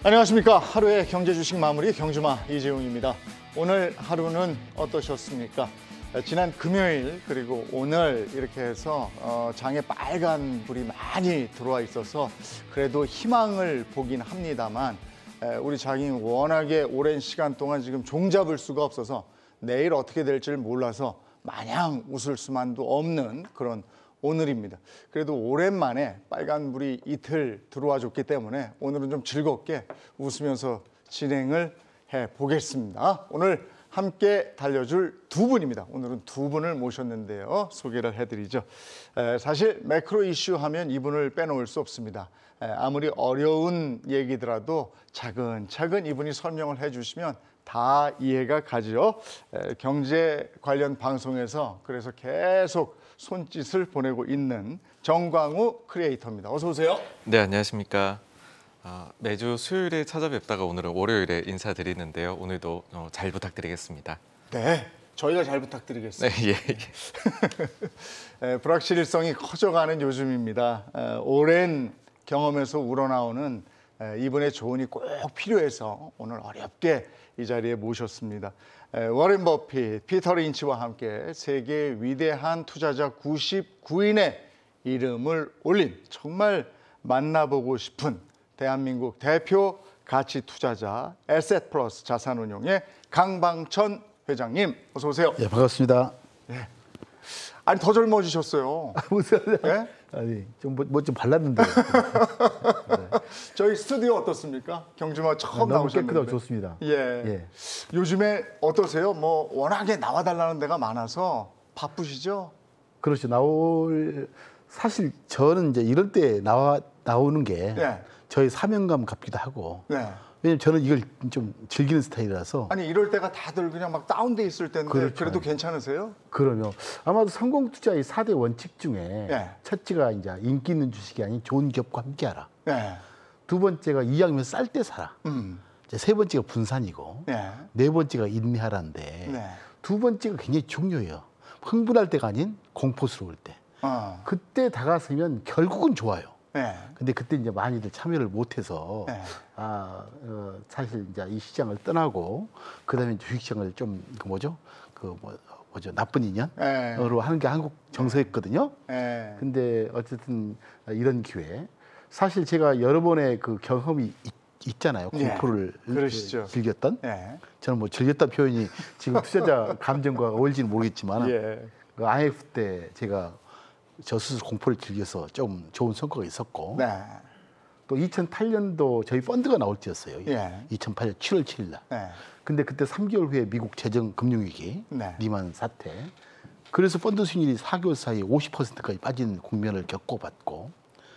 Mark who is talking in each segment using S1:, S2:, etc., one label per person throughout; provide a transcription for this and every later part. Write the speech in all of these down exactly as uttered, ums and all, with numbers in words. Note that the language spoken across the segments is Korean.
S1: 안녕하십니까. 하루의 경제 주식 마무리 경주마 이재용입니다. 오늘 하루는 어떠셨습니까? 지난 금요일 그리고 오늘 이렇게 해서 장에 빨간 불이 많이 들어와 있어서 그래도 희망을 보긴 합니다만 우리 장이 워낙에 오랜 시간 동안 지금 종잡을 수가 없어서 내일 어떻게 될지를 몰라서 마냥 웃을 수만도 없는 그런 오늘입니다. 그래도 오랜만에 빨간불이 이틀 들어와 줬기 때문에 오늘은 좀 즐겁게 웃으면서 진행을 해보겠습니다. 오늘 함께 달려줄 두 분입니다. 오늘은 두 분을 모셨는데요. 소개를 해드리죠. 에, 사실 매크로 이슈 하면 이분을 빼놓을 수 없습니다. 에, 아무리 어려운 얘기더라도 차근차근 이분이 설명을 해주시면 다 이해가 가죠. 에, 경제 관련 방송에서 그래서 계속 손짓을 보내고 있는 정광우 크리에이터입니다. 어서 오세요.
S2: 네, 안녕하십니까. 어, 매주 수요일에 찾아뵙다가 오늘은 월요일에 인사드리는데요. 오늘도 어, 잘 부탁드리겠습니다.
S1: 네, 저희가 잘 부탁드리겠습니다.
S2: 네, 예.
S1: 에, 불확실성이 커져가는 요즘입니다. 에, 오랜 경험에서 우러나오는 에, 이분의 조언이 꼭 필요해서 오늘 어렵게 이 자리에 모셨습니다. 에, 워렌 버핏, 피터 린치와 함께 세계 위대한 투자자 구십구 인의 이름을 올린 정말 만나보고 싶은 대한민국 대표 가치 투자자 에셋플러스 자산운용의 강방천 회장님, 어서 오세요.
S3: 예, 반갑습니다.
S1: 예. 아니 더 젊어지셨어요.
S3: 무슨
S1: 예?
S3: 아니 좀 뭐 좀 발랐는데. 네.
S1: 저희 스튜디오 어떻습니까? 경주마 처음
S3: 너무
S1: 나오셨는데.
S3: 깨끗하고 좋습니다.
S1: 예.
S3: 예.
S1: 요즘에 어떠세요? 뭐 워낙에 나와달라는 데가 많아서 바쁘시죠?
S3: 그렇죠. 나올 사실 저는 이제 이럴 때 나와 나오는 게
S1: 예.
S3: 저희 사명감 같기도 하고.
S1: 네.
S3: 왜냐면 저는 이걸 좀 즐기는 스타일이라서.
S1: 아니 이럴 때가 다들 그냥 막 다운돼 있을 텐데
S3: 그렇죠.
S1: 그래도 괜찮으세요?
S3: 그러면 아마도 성공 투자의 사 대 원칙 중에
S1: 예.
S3: 첫째가 이제 인기 있는 주식이 아닌 좋은 기업과 함께하라.
S1: 네.
S3: 두 번째가 이왕이면 쌀 때 사라.
S1: 음.
S3: 이제 세 번째가 분산이고.
S1: 네.
S3: 네 번째가 인내하라인데
S1: 네.
S3: 두 번째가 굉장히 중요해요. 흥분할 때가 아닌 공포스러울 때.
S1: 어.
S3: 그때 다가서면 결국은 좋아요.
S1: 네.
S3: 근데 그때 이제 많이들 참여를 못해서
S1: 네.
S3: 아 어, 사실 이제 이 시장을 떠나고 그다음에 주식시장을 좀 그 뭐죠 그 뭐 뭐죠 나쁜 인연으로
S1: 네.
S3: 하는 게 한국 정서였거든요.
S1: 네.
S3: 근데 어쨌든 이런 기회 사실 제가 여러 번의 그 경험이 있, 있잖아요.
S1: 네.
S3: 공포를
S1: 그러시죠.
S3: 즐겼던.
S1: 네.
S3: 저는 뭐 즐겼다 표현이 지금 투자자 감정과 어울리지는 모르겠지만
S1: 예.
S3: 그 아이에프 때 제가 저 스스로 공포를 즐겨서 좀 좋은 성과가 있었고
S1: 네.
S3: 또 이천팔 년도 저희 펀드가 나올 때였어요.
S1: 예.
S3: 이천팔 년 칠월 칠일 날.
S1: 네.
S3: 근데 그때 삼 개월 후에 미국 재정 금융위기,
S1: 네.
S3: 리만 사태. 그래서 펀드 수익률이 사 개월 사이에 오십 퍼센트까지 빠진 국면을 겪고받고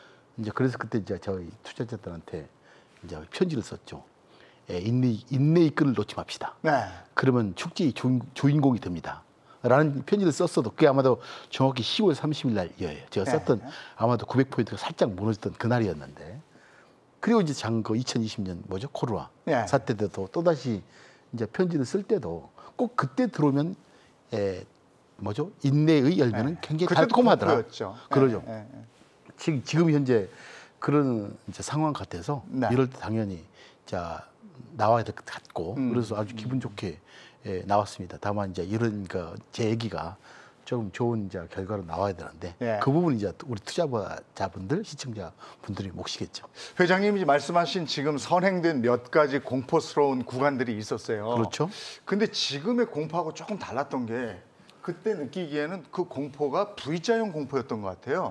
S3: 이제 그래서 그때 이제 저희 투자자들한테 이제 편지를 썼죠. 예, 인내 인내의 끈을 놓지 맙시다.
S1: 네.
S3: 그러면 축제의 주, 주인공이 됩니다. 라는 편지를 썼어도 그게 아마도 정확히 시월 삼십일 날이에요. 제가 썼던
S1: 네.
S3: 아마도 구백 포인트가 살짝 무너졌던 그날이었는데 그리고 이제 장그 이천이십 년 뭐죠 코로나
S1: 네.
S3: 사태 때도 또 다시 이제 편지를 쓸 때도 꼭 그때 들어오면 에, 뭐죠 인내의 열매는
S1: 네.
S3: 굉장히
S1: 그때도
S3: 달콤하더라.
S1: 공포였죠.
S3: 그러죠.
S1: 네. 네.
S3: 지금 지금 현재 그런 이제 상황 같아서
S1: 네.
S3: 이럴 때 당연히 자 나와야 될 것 같고
S1: 음.
S3: 그래서 아주 기분 좋게 예, 나왔습니다. 다만 이제 이런 그 제 얘기가 조금 좋은 이제 결과로 나와야 되는데
S1: 예.
S3: 그 부분 이제 우리 투자자분들 시청자분들이 몫이겠죠.
S1: 회장님이 말씀하신 지금 선행된 몇 가지 공포스러운 구간들이 있었어요.
S3: 그렇죠.
S1: 근데 지금의 공포하고 조금 달랐던 게 그때 느끼기에는 그 공포가 V자형 공포였던 것 같아요.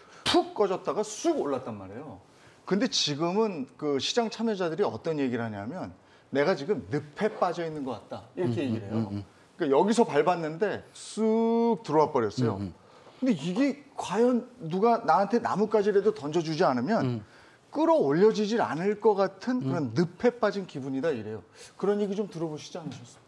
S1: 푹 꺼졌다가 쑥 올랐단 말이에요. 근데 지금은 그 시장 참여자들이 어떤 얘기를 하냐면 내가 지금 늪에 빠져 있는 것 같다 이렇게
S3: 음,
S1: 얘기를 해요.
S3: 음, 음.
S1: 그러니까 여기서 밟았는데 쑥 들어와 버렸어요.
S3: 음, 음.
S1: 근데 이게 과연 누가 나한테 나뭇가지라도 던져주지 않으면
S3: 음.
S1: 끌어올려지질 않을 것 같은 그런 늪에 빠진 기분이다 이래요. 그런 얘기 좀 들어보시지 않으셨어요?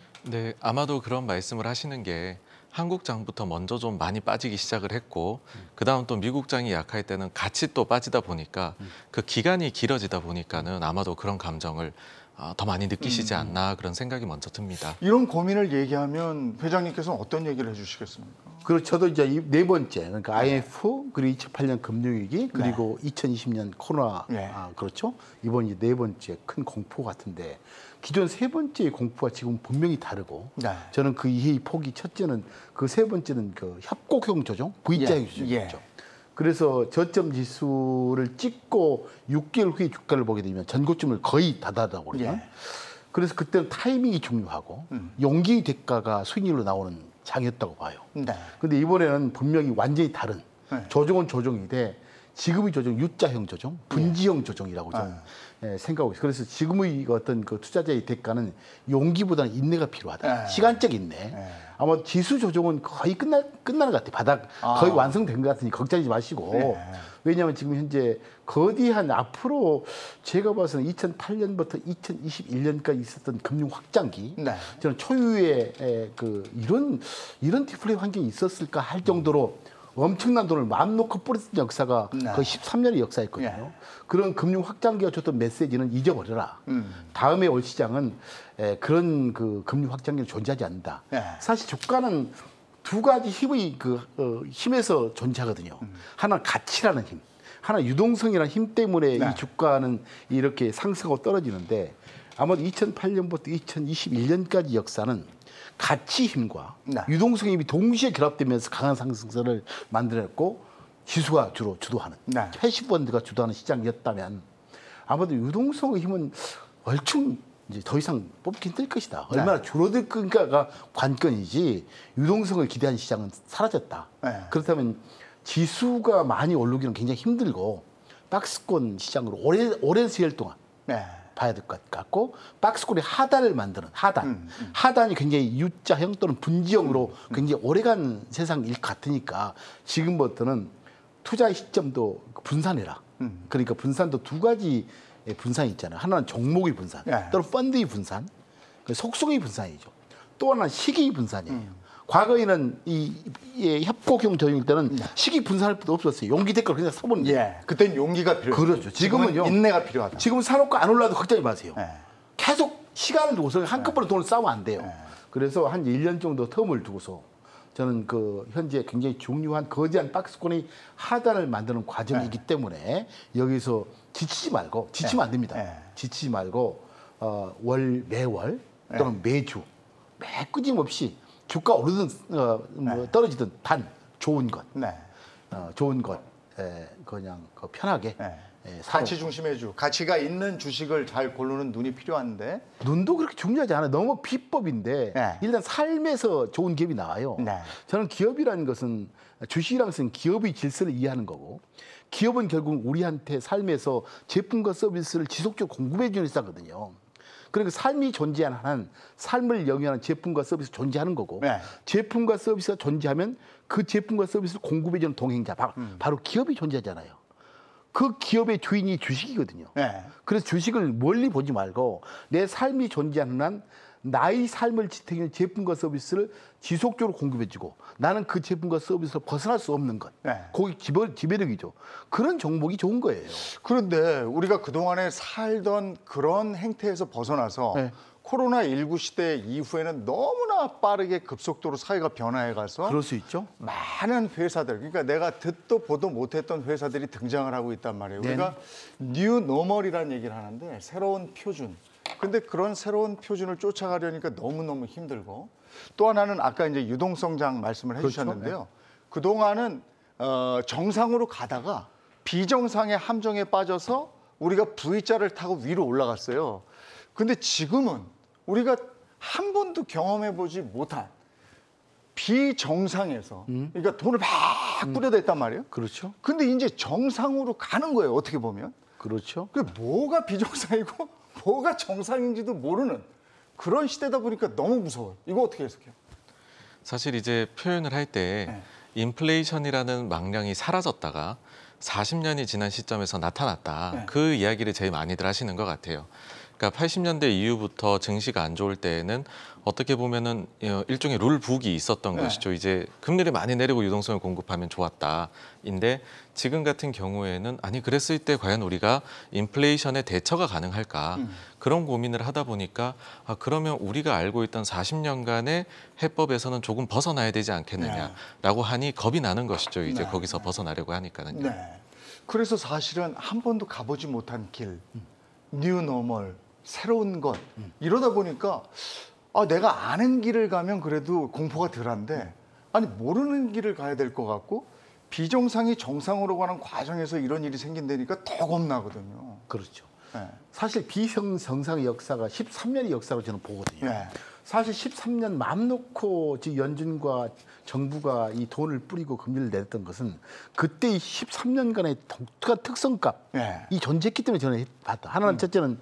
S2: 네, 아마도 그런 말씀을 하시는 게 한국장부터 먼저 좀 많이 빠지기 시작을 했고 음. 그다음 또 미국장이 약할 때는 같이 또 빠지다 보니까 음. 그 기간이 길어지다 보니까는 아마도 그런 감정을 어, 더 많이 느끼시지 않나 그런 생각이 먼저 듭니다.
S1: 이런 고민을 얘기하면 회장님께서는 어떤 얘기를 해주시겠습니까?
S3: 그리고 저도 이제 이 네 번째, 그러니까 아이엠에프, 그리고 이천팔 년 금융위기, 그리고 이천이십 년 코로나,
S1: 네.
S3: 아, 그렇죠? 이번 이제 네 번째 큰 공포 같은데, 기존 세 번째의 공포와 지금 분명히 다르고,
S1: 네.
S3: 저는 그 이해의 폭이 첫째는 그 세 번째는 그 협곡형 조정, V자형
S1: 예,
S3: 조정이죠.
S1: 예.
S3: 그래서 저점 지수를 찍고 육 개월 후에 주가를 보게 되면 전고점을 거의 다다다 버리면,
S1: 예.
S3: 그래서 그때는 타이밍이 중요하고
S1: 음.
S3: 용기 대가가 수익률로 나오는 장이었다고 봐요.
S1: 네.
S3: 근데 이번에는 분명히 완전히 다른
S1: 네.
S3: 조정은 조정인데 지금의 조정 U자형 조정, 분지형 조정이라고 좀 예, 생각하고 있어요. 그래서 지금의 어떤 그 투자자의 대가는 용기보다는 인내가 필요하다.
S1: 네.
S3: 시간적 인내.
S1: 네.
S3: 아마 지수 조정은 거의 끝나, 끝나는 것 같아요. 바닥
S1: 아.
S3: 거의 완성된 것 같으니 걱정하지 마시고.
S1: 네.
S3: 왜냐하면 지금 현재 거대한 앞으로 제가 봐서는 이천팔 년부터 이천이십일 년까지 있었던 금융 확장기.
S1: 네.
S3: 저는 초유의 에, 그 이런 이런 디플레 환경이 있었을까 할 정도로 엄청난 돈을 마음 놓고 뿌렸던 역사가
S1: 네.
S3: 거의 십삼 년의 역사였거든요.
S1: 예.
S3: 그런 금융 확장기가 줬던 메시지는 잊어버려라.
S1: 음.
S3: 다음에 올 시장은 에, 그런 그 금융 확장기는 존재하지 않는다.
S1: 예.
S3: 사실 주가는 두 가지 힘의 그 어, 힘에서 존재하거든요.
S1: 음.
S3: 하나 가치라는 힘, 하나 유동성이라는 힘 때문에
S1: 네.
S3: 이 주가는 이렇게 상승하고 떨어지는데 아마도 이천팔 년부터 이천이십일 년까지 역사는 가치 힘과
S1: 네.
S3: 유동성 힘이 동시에 결합되면서 강한 상승세를 만들었고 지수가 주로 주도하는
S1: 네.
S3: 패시브 펀드가 주도하는 시장이었다면 아마도 유동성의 힘은 얼추 이제 더 이상 뽑기 힘들 것이다.
S1: 네.
S3: 얼마나 줄어들 건가가 관건이지 유동성을 기대한 시장은 사라졌다.
S1: 네.
S3: 그렇다면 지수가 많이 오르기는 굉장히 힘들고 박스권 시장으로 오래, 오랜 시일 동안
S1: 네.
S3: 봐야 될 것 같고 박스권의 하단을 만드는 하단
S1: 음, 음.
S3: 하단이 굉장히 U자형 또는 분지형으로 굉장히 오래간 세상일 것 같으니까 지금부터는 투자 시점도 분산해라.
S1: 음.
S3: 그러니까 분산도 두 가지 분산이 있잖아요. 하나는 종목의 분산
S1: 네.
S3: 또는 펀드의 분산, 속성의 분산이죠. 또 하나는 시기 분산이에요.
S1: 음.
S3: 과거에는 이, 이 협곡형 조정일 때는 시기 분산할 필요 없었어요. 용기 대가로 그냥 사보는 거예요.
S1: 예. 그땐 용기가 필요해요.
S3: 그렇죠. 지금은요.
S1: 인내가 필요하다.
S3: 지금 사놓고 안 올라도 걱정이 마세요.
S1: 예.
S3: 계속 시간을 두고서 한꺼번에 돈을 싸면 안 돼요.
S1: 네.
S3: 그래서 한 일 년 정도 텀을 두고서 저는 그 현재 굉장히 중요한 거대한 박스권의 하단을 만드는 과정이기
S1: 네.
S3: 때문에 여기서 지치지 말고 지치면 안 됩니다.
S1: 네.
S3: 지치지 말고 어, 월 매월 또는 매주 매 끊임없이 주가 오르든 어, 뭐 떨어지든 단 좋은 것,
S1: 네.
S3: 어, 좋은 것 에, 그냥 그 편하게
S1: 네.
S3: 에, 사놓고.
S1: 가치 중심의 주. 가치가 있는 주식을 잘 고르는 눈이 필요한데.
S3: 눈도 그렇게 중요하지 않아요. 너무 비법인데
S1: 네.
S3: 일단 삶에서 좋은 기업이 나와요.
S1: 네.
S3: 저는 기업이라는 것은 주식이라는 것은 기업의 질서를 이해하는 거고 기업은 결국 우리한테 삶에서 제품과 서비스를 지속적으로 공급해 주는 회사거든요. 그러니까 삶이 존재하는 한 삶을 영위하는 제품과 서비스 존재하는 거고
S1: 네.
S3: 제품과 서비스가 존재하면 그 제품과 서비스를 공급해 주는 동행자 바,
S1: 음.
S3: 바로 기업이 존재하잖아요. 그 기업의 주인이 주식이거든요.
S1: 네.
S3: 그래서 주식을 멀리 보지 말고 내 삶이 존재하는 한 나의 삶을 지탱하는 제품과 서비스를 지속적으로 공급해주고 나는 그 제품과 서비스를 벗어날 수 없는 것.
S1: 네.
S3: 거기 지배, 지배력이죠. 그런 종목이 좋은 거예요.
S1: 그런데 우리가 그동안에 살던 그런 행태에서 벗어나서
S3: 네.
S1: 코로나십구 시대 이후에는 너무나 빠르게 급속도로 사회가 변화해 가서
S3: 그럴 수 있죠.
S1: 많은 회사들, 그러니까 내가 듣도 보도 못했던 회사들이 등장을 하고 있단 말이에요.
S3: 네.
S1: 우리가 뉴 노멀이라는 얘기를 하는데 새로운 표준. 근데 그런 새로운 표준을 쫓아가려니까 너무너무 힘들고 또 하나는 아까 이제 유동성장 말씀을
S3: 그렇죠.
S1: 해주셨는데요. 그동안은 어, 정상으로 가다가 비정상의 함정에 빠져서 우리가 V자를 타고 위로 올라갔어요. 근데 지금은 우리가 한 번도 경험해보지 못한 비정상에서 그러니까 돈을 막 뿌려댔단 말이에요.
S3: 그렇죠.
S1: 근데 이제 정상으로 가는 거예요. 어떻게 보면.
S3: 그렇죠.
S1: 그 뭐가 비정상이고 뭐가 정상인지도 모르는 그런 시대다 보니까 너무 무서워요. 이거 어떻게 해석해요?
S2: 사실 이제 표현을 할 때
S1: 네.
S2: 인플레이션이라는 망령이 사라졌다가 사십 년이 지난 시점에서 나타났다.
S1: 네.
S2: 그 이야기를 제일 많이들 하시는 것 같아요. 그러니까 팔십 년대 이후부터 증시가 안 좋을 때에는 어떻게 보면은 일종의 룰북이 있었던
S1: 네.
S2: 것이죠. 이제 금리를 많이 내리고 유동성을 공급하면 좋았다인데 지금 같은 경우에는 아니 그랬을 때 과연 우리가 인플레이션에 대처가 가능할까
S1: 음.
S2: 그런 고민을 하다 보니까 아, 그러면 우리가 알고 있던 사십 년간의 해법에서는 조금 벗어나야 되지 않겠느냐라고 하니 겁이 나는 것이죠. 이제
S1: 네.
S2: 거기서 벗어나려고 하니까는요.
S1: 네. 그래서 사실은 한 번도 가보지 못한 길, 뉴 노멀, 새로운 것 이러다 보니까 아, 내가 아는 길을 가면 그래도 공포가 덜한데 아니 모르는 길을 가야 될 것 같고 비정상이 정상으로 가는 과정에서 이런 일이 생긴다니까 더 겁나거든요.
S3: 그렇죠.
S1: 네.
S3: 사실 비정상의 역사가 십삼 년의 역사로 저는 보거든요.
S1: 네.
S3: 사실 십삼 년 맘 놓고 지금 연준과 정부가 이 돈을 뿌리고 금리를 내렸던 것은 그때 십삼 년간의 독특한 특성값
S1: 네.
S3: 이 존재했기 때문에 저는 봤다. 하나는
S1: 음.
S3: 첫째는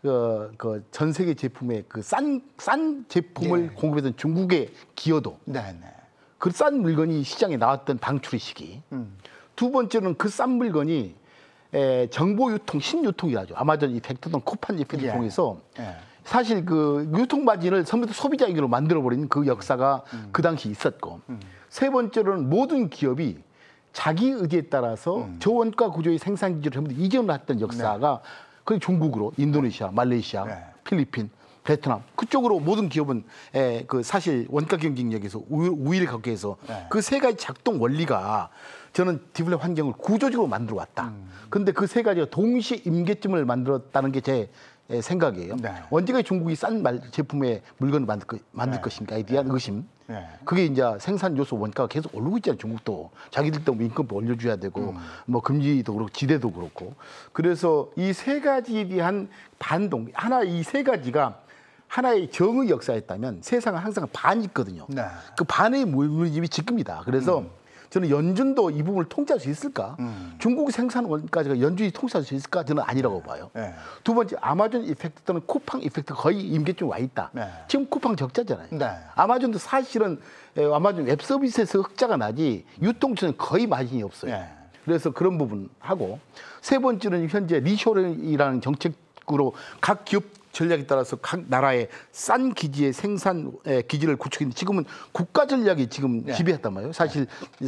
S3: 그, 그 전 세계 제품의 그 싼 싼 제품을
S1: 네.
S3: 공급했던 중국의 기여도,
S1: 네, 네.
S3: 그 싼 물건이 시장에 나왔던 방출의 시기.
S1: 음.
S3: 두 번째는 그 싼 물건이 에, 정보 유통, 신유통이라죠. 아마존 이펙트든 쿠팡 이펙트를
S1: 예.
S3: 통해서
S1: 예.
S3: 사실 그 유통 마진을 전부 소비자에게로 만들어버린 그 역사가
S1: 음.
S3: 그 당시 있었고,
S1: 음.
S3: 세 번째로는 모든 기업이 자기 의지에 따라서
S1: 음.
S3: 저원가 구조의 생산 기지를 전부 이전을 했던 역사가 그 중국으로 인도네시아, 말레이시아,
S1: 네.
S3: 필리핀, 베트남 그쪽으로 모든 기업은 에, 그 사실 원가 경쟁력에서 우- 우위를 갖게 해서
S1: 네.
S3: 그 세 가지 작동 원리가 저는 디플레 환경을 구조적으로 만들어 왔다.
S1: 음.
S3: 그런데 그 세 가지가 동시에 임계점을 만들었다는 게 제 생각이에요.
S1: 네.
S3: 언제까지 중국이 싼 말, 제품의 물건을 만들, 거, 만들
S1: 네.
S3: 것인가에 대한 의심.
S1: 네.
S3: 그게 이제 생산 요소 원가가 계속 오르고 있잖아요. 중국도 자기들도 임금도 올려줘야 되고
S1: 음.
S3: 뭐 금리도 그렇고 지대도 그렇고. 그래서 이 세 가지에 대한 반동 하나 이 세 가지가 하나의 정의 역사였다면 세상은 항상 반이 있거든요.
S1: 네.
S3: 그 반의 무너짐이 지금이다. 그래서
S1: 음.
S3: 저는 연준도 이 부분을 통제할 수 있을까?
S1: 음.
S3: 중국 생산 원가가 연준이 통제할 수 있을까? 저는 아니라고 봐요.
S1: 네.
S3: 두 번째 아마존 이펙트 또는 쿠팡 이펙트 거의 임계점 와 있다.
S1: 네.
S3: 지금 쿠팡 적자잖아요.
S1: 네.
S3: 아마존도 사실은 에, 아마존 웹 서비스에서 흑자가 나지 유통처는 거의 마진이 없어요.
S1: 네.
S3: 그래서 그런 부분 하고 세 번째는 현재 리쇼링이라는 정책으로 각 기업 전략에 따라서 각 나라의 싼 기지의 생산 에, 기지를 구축했는데 지금은 국가 전략이 지금
S1: 네.
S3: 지배했단 말이에요. 사실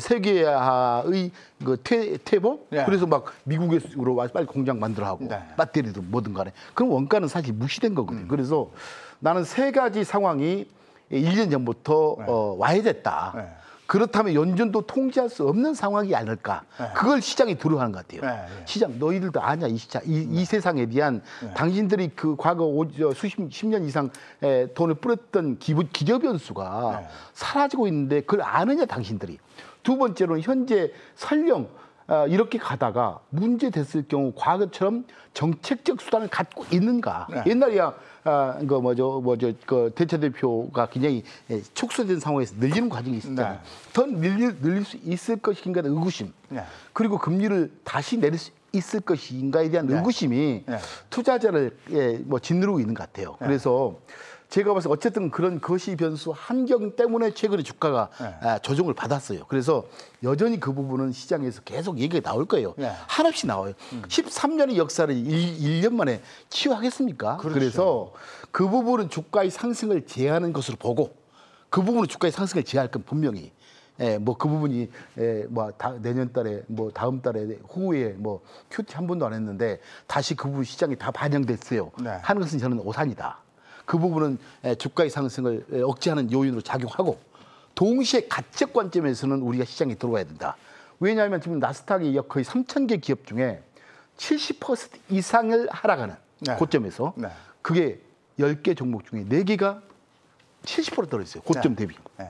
S3: 세계화의 그 퇴, 퇴보
S1: 네.
S3: 그래서 막 미국으로 와서 빨리 공장 만들어 하고
S1: 네.
S3: 배터리도 뭐든 간에 그럼 원가는 사실 무시된 거거든요. 그래서 나는 세 가지 상황이 일 년 전부터
S1: 네.
S3: 어, 와야 됐다.
S1: 네.
S3: 그렇다면 연준도 통제할 수 없는 상황이 아닐까.
S1: 네.
S3: 그걸 시장이 두려워하는 것 같아요.
S1: 네, 네.
S3: 시장 너희들도 아냐 이 시장 이, 이 세상에 대한
S1: 네.
S3: 당신들이 그 과거 오, 저, 수십 십 년 이상 에, 돈을 뿌렸던 기부, 기저 변수가
S1: 네.
S3: 사라지고 있는데 그걸 아느냐 당신들이. 두 번째로는 현재 설령 어, 이렇게 가다가 문제 됐을 경우 과거처럼 정책적 수단을 갖고 있는가?
S1: 네.
S3: 옛날이야 아, 그 뭐죠, 뭐죠, 그 대체 대표가 굉장히 예, 축소된 상황에서 늘리는 과정이 있었잖아요.
S1: 네.
S3: 더 늘릴, 늘릴 수 있을 것인가에 대한 의구심.
S1: 네.
S3: 그리고 금리를 다시 내릴 수 있을 것인가에 대한
S1: 네.
S3: 의구심이
S1: 네.
S3: 투자자를 예, 뭐 짓누르고 있는 것 같아요.
S1: 네.
S3: 그래서 제가 봐서 어쨌든 그런 거시 변수 환경 때문에 최근에 주가가
S1: 네.
S3: 아, 조정을 받았어요. 그래서 여전히 그 부분은 시장에서 계속 얘기가 나올 거예요.
S1: 네.
S3: 한없이 나와요. 십삼 년의 역사를 일 년 만에 치유하겠습니까?
S1: 그렇죠.
S3: 그래서그 부분은 주가의 상승을 제한하는 것으로 보고 그 부분은 주가의 상승을 제한할 건 분명히 예, 뭐 그 부분이 예, 뭐 다, 내년 달에 뭐 다음 달에 후에 뭐 큐티 한 번도 안 했는데 다시 그 부분 시장이 다 반영됐어요.
S1: 네.
S3: 하는 것은 저는 오산이다. 그 부분은 예, 주가의 상승을 예, 억제하는 요인으로 작용하고 동시에 가치적 관점에서는 우리가 시장에 들어와야 된다. 왜냐하면 지금 나스닥이 거의 삼천 개 기업 중에 칠십 퍼센트 이상을 하락하는
S1: 네.
S3: 고점에서
S1: 네.
S3: 그게 열 개 종목 중에 네 개가 칠십 퍼센트 떨어졌어요. 고점
S1: 네.
S3: 대비.
S1: 네.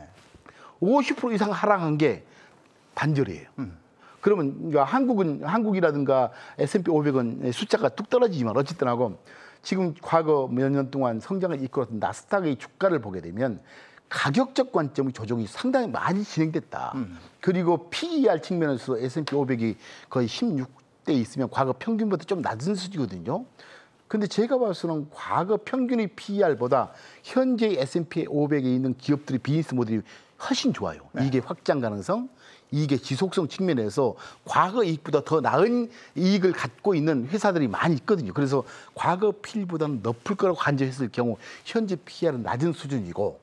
S3: 오십 퍼센트 이상 하락한 게 반절이에요.
S1: 음.
S3: 그러면 그러니까 한국은 한국이라든가 에스 앤 피 오백은 숫자가 뚝 떨어지지만 어쨌든 하고 지금 과거 몇 년 동안 성장을 이끌었던 나스닥의 주가를 보게 되면 가격적 관점의 조정이 상당히 많이 진행됐다.
S1: 음.
S3: 그리고 피 이 알 측면에서 에스 앤 피 오백이 거의 십육 대 있으면 과거 평균보다 좀 낮은 수준이거든요. 근데 제가 봐서는 과거 평균의 피 이 알보다 현재 에스 앤 피 오백에 있는 기업들의 비즈니스 모델이 훨씬 좋아요.
S1: 네.
S3: 이게 확장 가능성, 이익의 지속성 측면에서 과거 이익보다 더 나은 이익을 갖고 있는 회사들이 많이 있거든요. 그래서 과거 피이보다는 높을 거라고 간주했을 경우 현재 피이알은 낮은 수준이고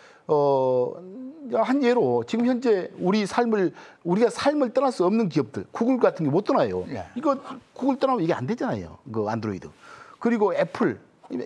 S3: 어, 한 예로 지금 현재 우리 삶을 우리가 삶을 떠날 수 없는 기업들 구글 같은 게 못 떠나요.
S1: 예.
S3: 이거 구글 떠나면 이게 안 되잖아요. 그 안드로이드. 그리고 애플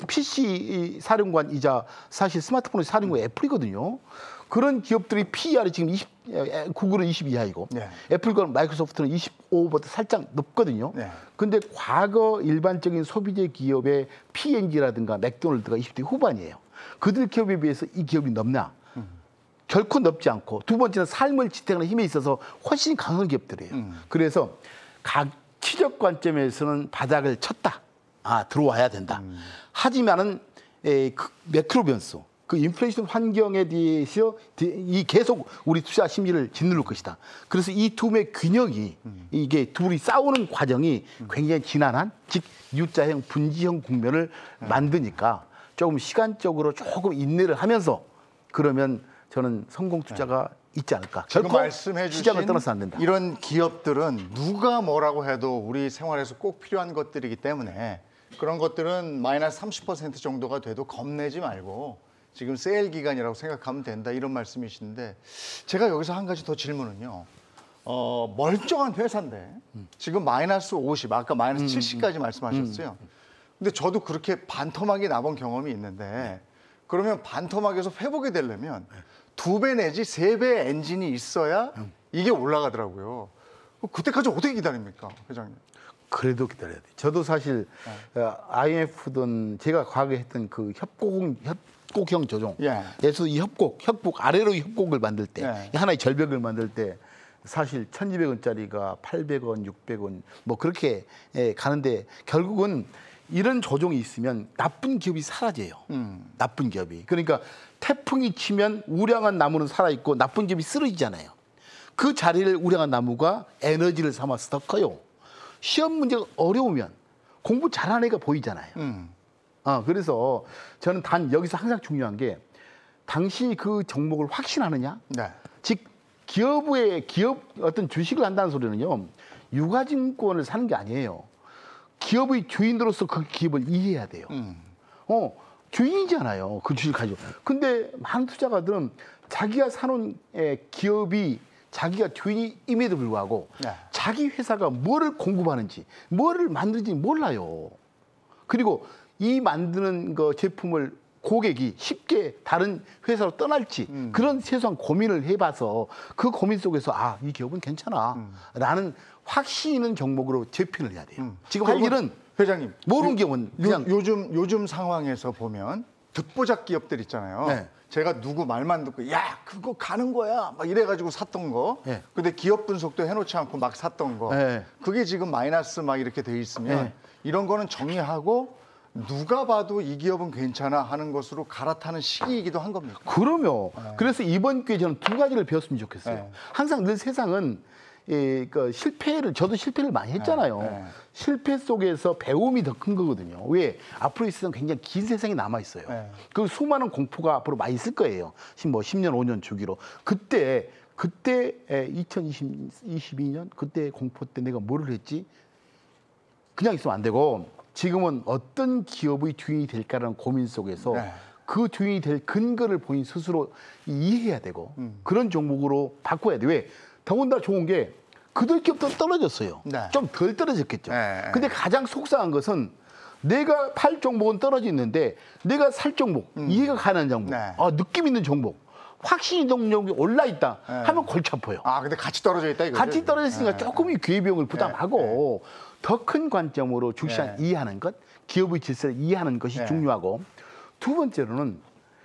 S3: 피씨 사령관이자 사실 스마트폰의 사령관 애플이거든요. 그런 기업들이 피이알이 지금 이십, 구글은 이십 이하이고
S1: 네.
S3: 애플과 마이크로소프트는 이십오보다 살짝 높거든요.
S1: 네.
S3: 근데 과거 일반적인 소비재 기업의 피엔지라든가 맥도날드가 이십 대 후반이에요. 그들 기업에 비해서 이 기업이 높냐? 음. 결코 높지 않고 두 번째는 삶을 지탱하는 힘에 있어서 훨씬 강한 기업들이에요. 음. 그래서 각 치적 관점에서는 바닥을 쳤다. 아, 들어와야 된다. 음. 하지만은 에, 그 매크로 변수, 그 인플레이션 환경에 대해서 이 계속 우리 투자 심리를 짓누를 것이다. 그래서 이 두 의 균형이 음. 이게 둘이 싸우는 과정이 음. 굉장히 지난한 즉 U자형 분지형 국면을 음. 만드니까 조금 시간적으로 조금 인내를 하면서 그러면 저는 성공 투자가 네. 있지 않을까.
S1: 지금
S3: 결코
S1: 말씀해 주신
S3: 시장을 떠나서 안 된다.
S1: 이런 기업들은 누가 뭐라고 해도 우리 생활에서 꼭 필요한 것들이기 때문에 그런 것들은 마이너스 삼십 퍼센트 정도가 돼도 겁내지 말고 지금 세일 기간이라고 생각하면 된다 이런 말씀이신데 제가 여기서 한 가지 더 질문은요. 어, 멀쩡한 회사인데 지금 마이너스 오십, 아까 마이너스 칠십까지 말씀하셨어요. 근데 저도 그렇게 반토막이 나본 경험이 있는데 그러면 반토막에서 회복이 되려면 두 배 내지 세 배 엔진이 있어야 이게 올라가더라고요. 그때까지 어떻게 기다립니까, 회장님?
S3: 그래도 기다려야 돼. 저도 사실
S1: 네.
S3: 아이엠에프든 제가 과거에 했던 그 협곡, 협곡형 조정.
S1: 예.
S3: 그래서 이 협곡, 협곡 아래로 협곡을 만들 때,
S1: 예.
S3: 하나의 절벽을 만들 때 사실 천이백 원짜리가 팔백 원, 육백 원 뭐 그렇게 예, 가는데 결국은 이런 조정이 있으면 나쁜 기업이 사라져요. 음. 나쁜 기업이. 그러니까 태풍이 치면 우량한 나무는 살아있고 나쁜 기업이 쓰러지잖아요. 그 자리를 우량한 나무가 에너지를 삼아서 더 커요. 시험 문제가 어려우면 공부 잘하는 애가 보이잖아요. 음. 어, 그래서 저는 단 여기서 항상 중요한 게 당신이 그 종목을 확신하느냐?
S1: 네.
S3: 즉 기업의 기업 어떤 주식을 한다는 소리는요. 유가증권을 사는 게 아니에요. 기업의 주인으로서 그 기업을 이해해야 돼요. 음. 어, 주인이잖아요. 그 주식을 가지고. 근데 많은 투자가들은 자기가 사놓은 기업이 자기가 주인임에도 불구하고 네. 자기 회사가 뭐를 공급하는지, 뭐를 만드는지 몰라요. 그리고 이 만드는 거 제품을 고객이 쉽게 다른 회사로 떠날지 음. 그런 최소한 고민을 해봐서 그 고민 속에서 아, 이 기업은 괜찮아 음. 라는 확신 있는 종목으로 재편을 해야 돼요. 음. 지금 할 일은
S1: 회장님
S3: 모르는 경우는 그냥
S1: 요, 요즘 요즘 상황에서 보면 듣보잡 기업들 있잖아요. 네. 제가 누구 말만 듣고 야 그거 가는 거야 막 이래가지고 샀던 거. 네. 근데 기업 분석도 해놓지 않고 막 샀던 거. 네. 그게 지금 마이너스 막 이렇게 돼 있으면 네. 이런 거는 정리하고 누가 봐도 이 기업은 괜찮아 하는 것으로 갈아타는 시기이기도 한 겁니다.
S3: 그럼요.
S1: 네.
S3: 그래서 이번 기회에 저는 두 가지를 배웠으면 좋겠어요. 네. 항상 늘 세상은 예, 그 실패를 저도 실패를 많이 했잖아요. 네, 네. 실패 속에서 배움이 더 큰 거거든요. 왜? 앞으로 있으면 굉장히 긴 세상이 남아 있어요. 네. 그 수많은 공포가 앞으로 많이 있을 거예요. 뭐 십 년, 오 년 주기로. 그때 그때 이천이십이 년 그때 공포 때 내가 뭐를 했지? 그냥 있으면 안 되고 지금은 어떤 기업의 주인이 될까라는 고민 속에서 네. 그 주인이 될 근거를 본인 스스로 이해해야 되고 음. 그런 종목으로 바꿔야 돼. 왜? 더군다나 좋은 게 그들 기업도 떨어졌어요. 네. 좀 덜 떨어졌겠죠. 네. 근데 가장 속상한 것은 내가 팔 종목은 떨어지는데 내가 살 종목, 음. 이해가 가는 종목, 네. 아, 느낌 있는 종목, 확신이 동력이 올라있다 네. 하면 골치 아파요.
S1: 아, 근데 같이 떨어져 있다 이거죠?
S3: 같이 떨어졌으니까 네. 조금의 기회비용을 부담하고 네. 더 큰 관점으로 주식시장 네. 이해하는 것, 기업의 질서를 이해하는 것이 네. 중요하고 두 번째로는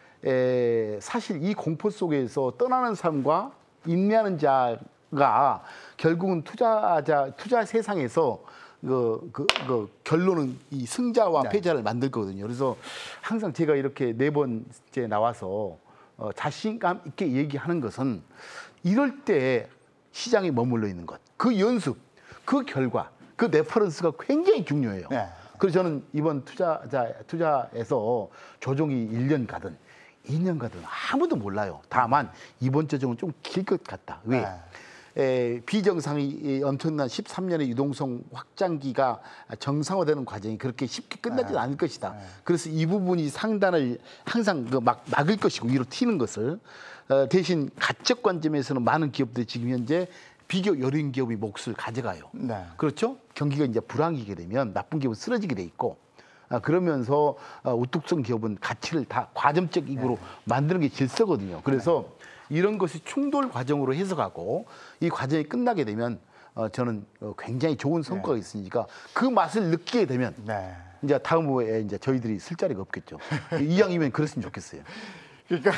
S3: 에, 사실 이 공포 속에서 떠나는 삶과 인내하는 자가 결국은 투자자 투자 세상에서 그, 그, 그 결론은 이 승자와 네. 패자를 만들 거거든요. 그래서 항상 제가 이렇게 네 번째 나와서 어, 자신감 있게 얘기하는 것은 이럴 때 시장에 머물러 있는 것, 그 연습, 그 결과, 그 레퍼런스가 굉장히 중요해요. 네. 그래서 저는 이번 투자자 투자에서 조정이 일 년 가든 이 년 가든 아무도 몰라요. 다만 이번 조정은 좀 길 것 같다. 왜? 에, 비정상이 엄청난 십삼 년의 유동성 확장기가 정상화되는 과정이 그렇게 쉽게 끝나지
S1: 네.
S3: 않을 것이다.
S1: 네.
S3: 그래서 이 부분이 상단을 항상 그 막, 막을 것이고 위로 튀는 것을 어, 대신 가적 관점에서는 많은 기업들이 지금 현재 비교 여린 기업이 몫을 가져가요.
S1: 네.
S3: 그렇죠? 경기가 이제 불황이게 되면 나쁜 기업은 쓰러지게 돼 있고 아, 그러면서 어, 우뚝성 기업은 가치를 다 과점적 이익으로
S1: 네.
S3: 만드는 게 질서거든요. 그래서 이런 것이 충돌 과정으로 해석하고 이 과정이 끝나게 되면 어, 저는 어, 굉장히 좋은 성과가
S1: 네.
S3: 있으니까 그 맛을 느끼게 되면
S1: 네.
S3: 이제 다음 후에 이제 저희들이 쓸 자리가 없겠죠. 이왕이면 그랬으면 좋겠어요.
S1: 그러니까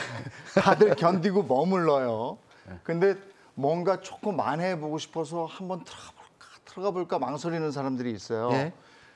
S1: 다들 견디고 머물러요. 근데 뭔가 조금 만회해보고 싶어서 한번 들어가 볼까, 들어가 볼까 망설이는 사람들이 있어요.
S3: 예.